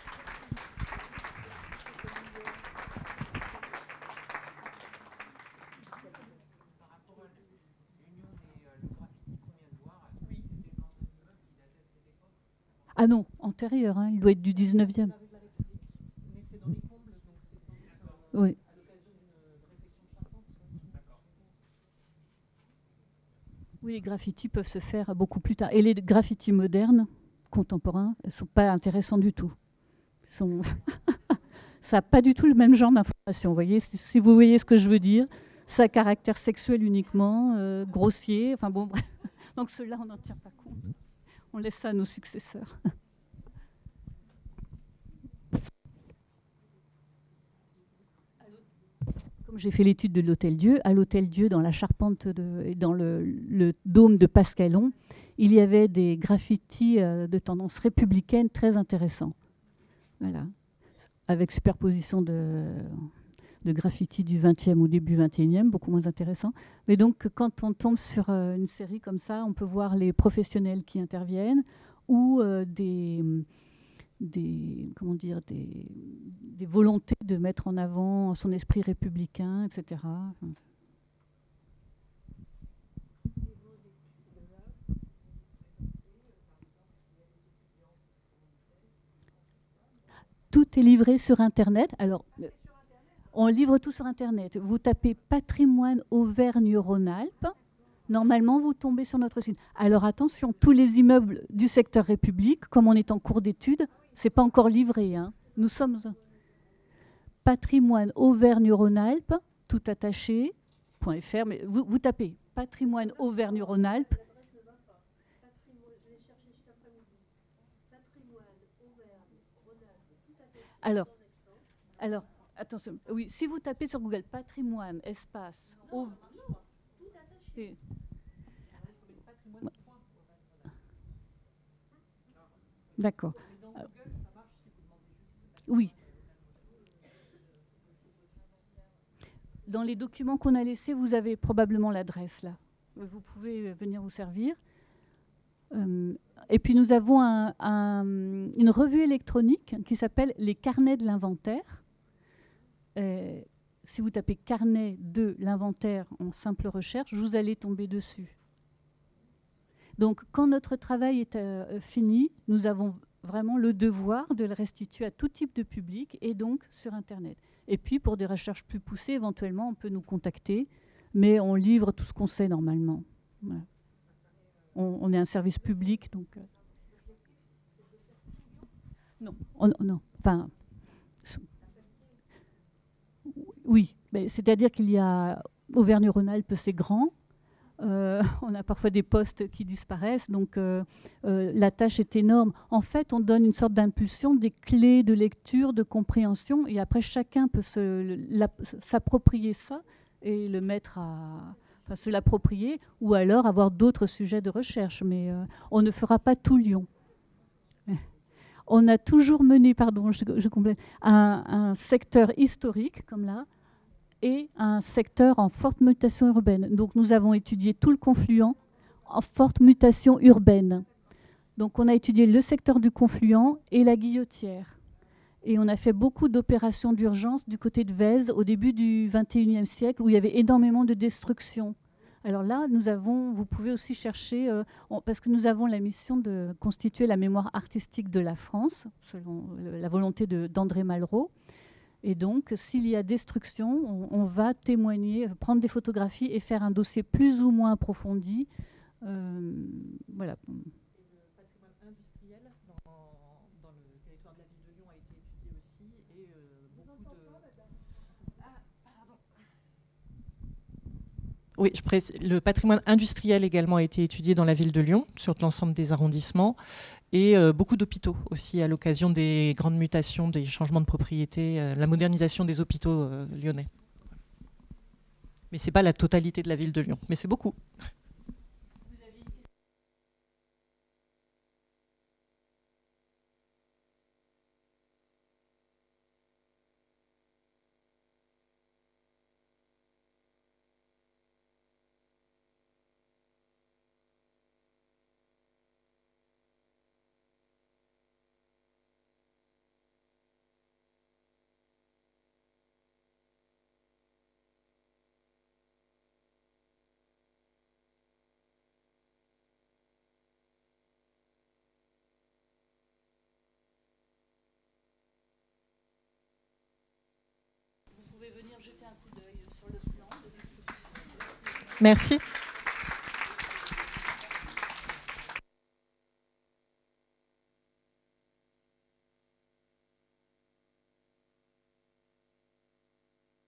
Ah non, antérieur, hein, il doit être du 19e. Oui. Oui, les graffitis peuvent se faire beaucoup plus tard. Et les graffitis modernes, contemporains, ne sont pas intéressants du tout. Ça n'a pas du tout le même genre d'information. Vous voyez, si vous voyez ce que je veux dire, ça a caractère sexuel uniquement, grossier, enfin bon, bref. Donc ceux-là, on n'en tient pas compte. On laisse ça à nos successeurs. Comme j'ai fait l'étude de l'Hôtel-Dieu, à l'Hôtel-Dieu, dans la charpente, dans le dôme de Pascalon, il y avait des graffitis de tendance républicaine très intéressants. Voilà. Avec superposition de graffitis du 20e ou début 21e, beaucoup moins intéressants. Mais donc, quand on tombe sur une série comme ça, on peut voir les professionnels qui interviennent ou des volontés de mettre en avant son esprit républicain, etc. Tout est livré sur Internet. Alors, on livre tout sur Internet. Vous tapez patrimoine Auvergne-Rhône-Alpes. Normalement, vous tombez sur notre site. Alors attention, tous les immeubles du secteur République, comme on est en cours d'étude, ce n'est pas encore livré. Hein. Nous sommes patrimoine Auvergne-Rhône-Alpes, tout attaché, .fr, mais vous tapez patrimoine Auvergne-Rhône-Alpes. Alors, attention, oui, si vous tapez sur Google patrimoine, espace, d'accord. Oui. Dans les documents qu'on a laissés, vous avez probablement l'adresse là. Vous pouvez venir vous servir. Et puis nous avons une revue électronique qui s'appelle Les Carnets de l'inventaire. Si vous tapez carnet de l'inventaire en simple recherche, vous allez tomber dessus. Donc, quand notre travail est fini, nous avons vraiment le devoir de le restituer à tout type de public et donc sur Internet. Et puis, pour des recherches plus poussées, éventuellement, on peut nous contacter, mais on livre tout ce qu'on sait normalement. Voilà. On est un service public, donc... Non, non. Enfin... Oui, c'est-à-dire qu'il y a Auvergne-Rhône-Alpes, c'est grand. On a parfois des postes qui disparaissent, donc la tâche est énorme. En fait, on donne une sorte d'impulsion, des clés de lecture, de compréhension, et après chacun peut s'approprier ça et le mettre enfin, se l'approprier, ou alors avoir d'autres sujets de recherche. Mais on ne fera pas tout Lyon. On a toujours mené, pardon, je complète, un secteur historique, comme là, et un secteur en forte mutation urbaine. Donc nous avons étudié tout le confluent en forte mutation urbaine. Donc on a étudié le secteur du confluent et la Guillotière. Et on a fait beaucoup d'opérations d'urgence du côté de Vèze au début du XXIe siècle où il y avait énormément de destruction. Alors là, vous pouvez aussi chercher, parce que nous avons la mission de constituer la mémoire artistique de la France, selon la volonté d'André Malraux. Et donc, s'il y a destruction, on va témoigner, prendre des photographies et faire un dossier plus ou moins approfondi. Voilà. Oui, le patrimoine industriel également a été étudié dans la ville de Lyon, sur l'ensemble des arrondissements, et beaucoup d'hôpitaux aussi, à l'occasion des grandes mutations, des changements de propriété, la modernisation des hôpitaux lyonnais. Mais ce n'est pas la totalité de la ville de Lyon, mais c'est beaucoup. Vous pouvez venir jeter un coup d'œil sur le plan de distribution. Merci.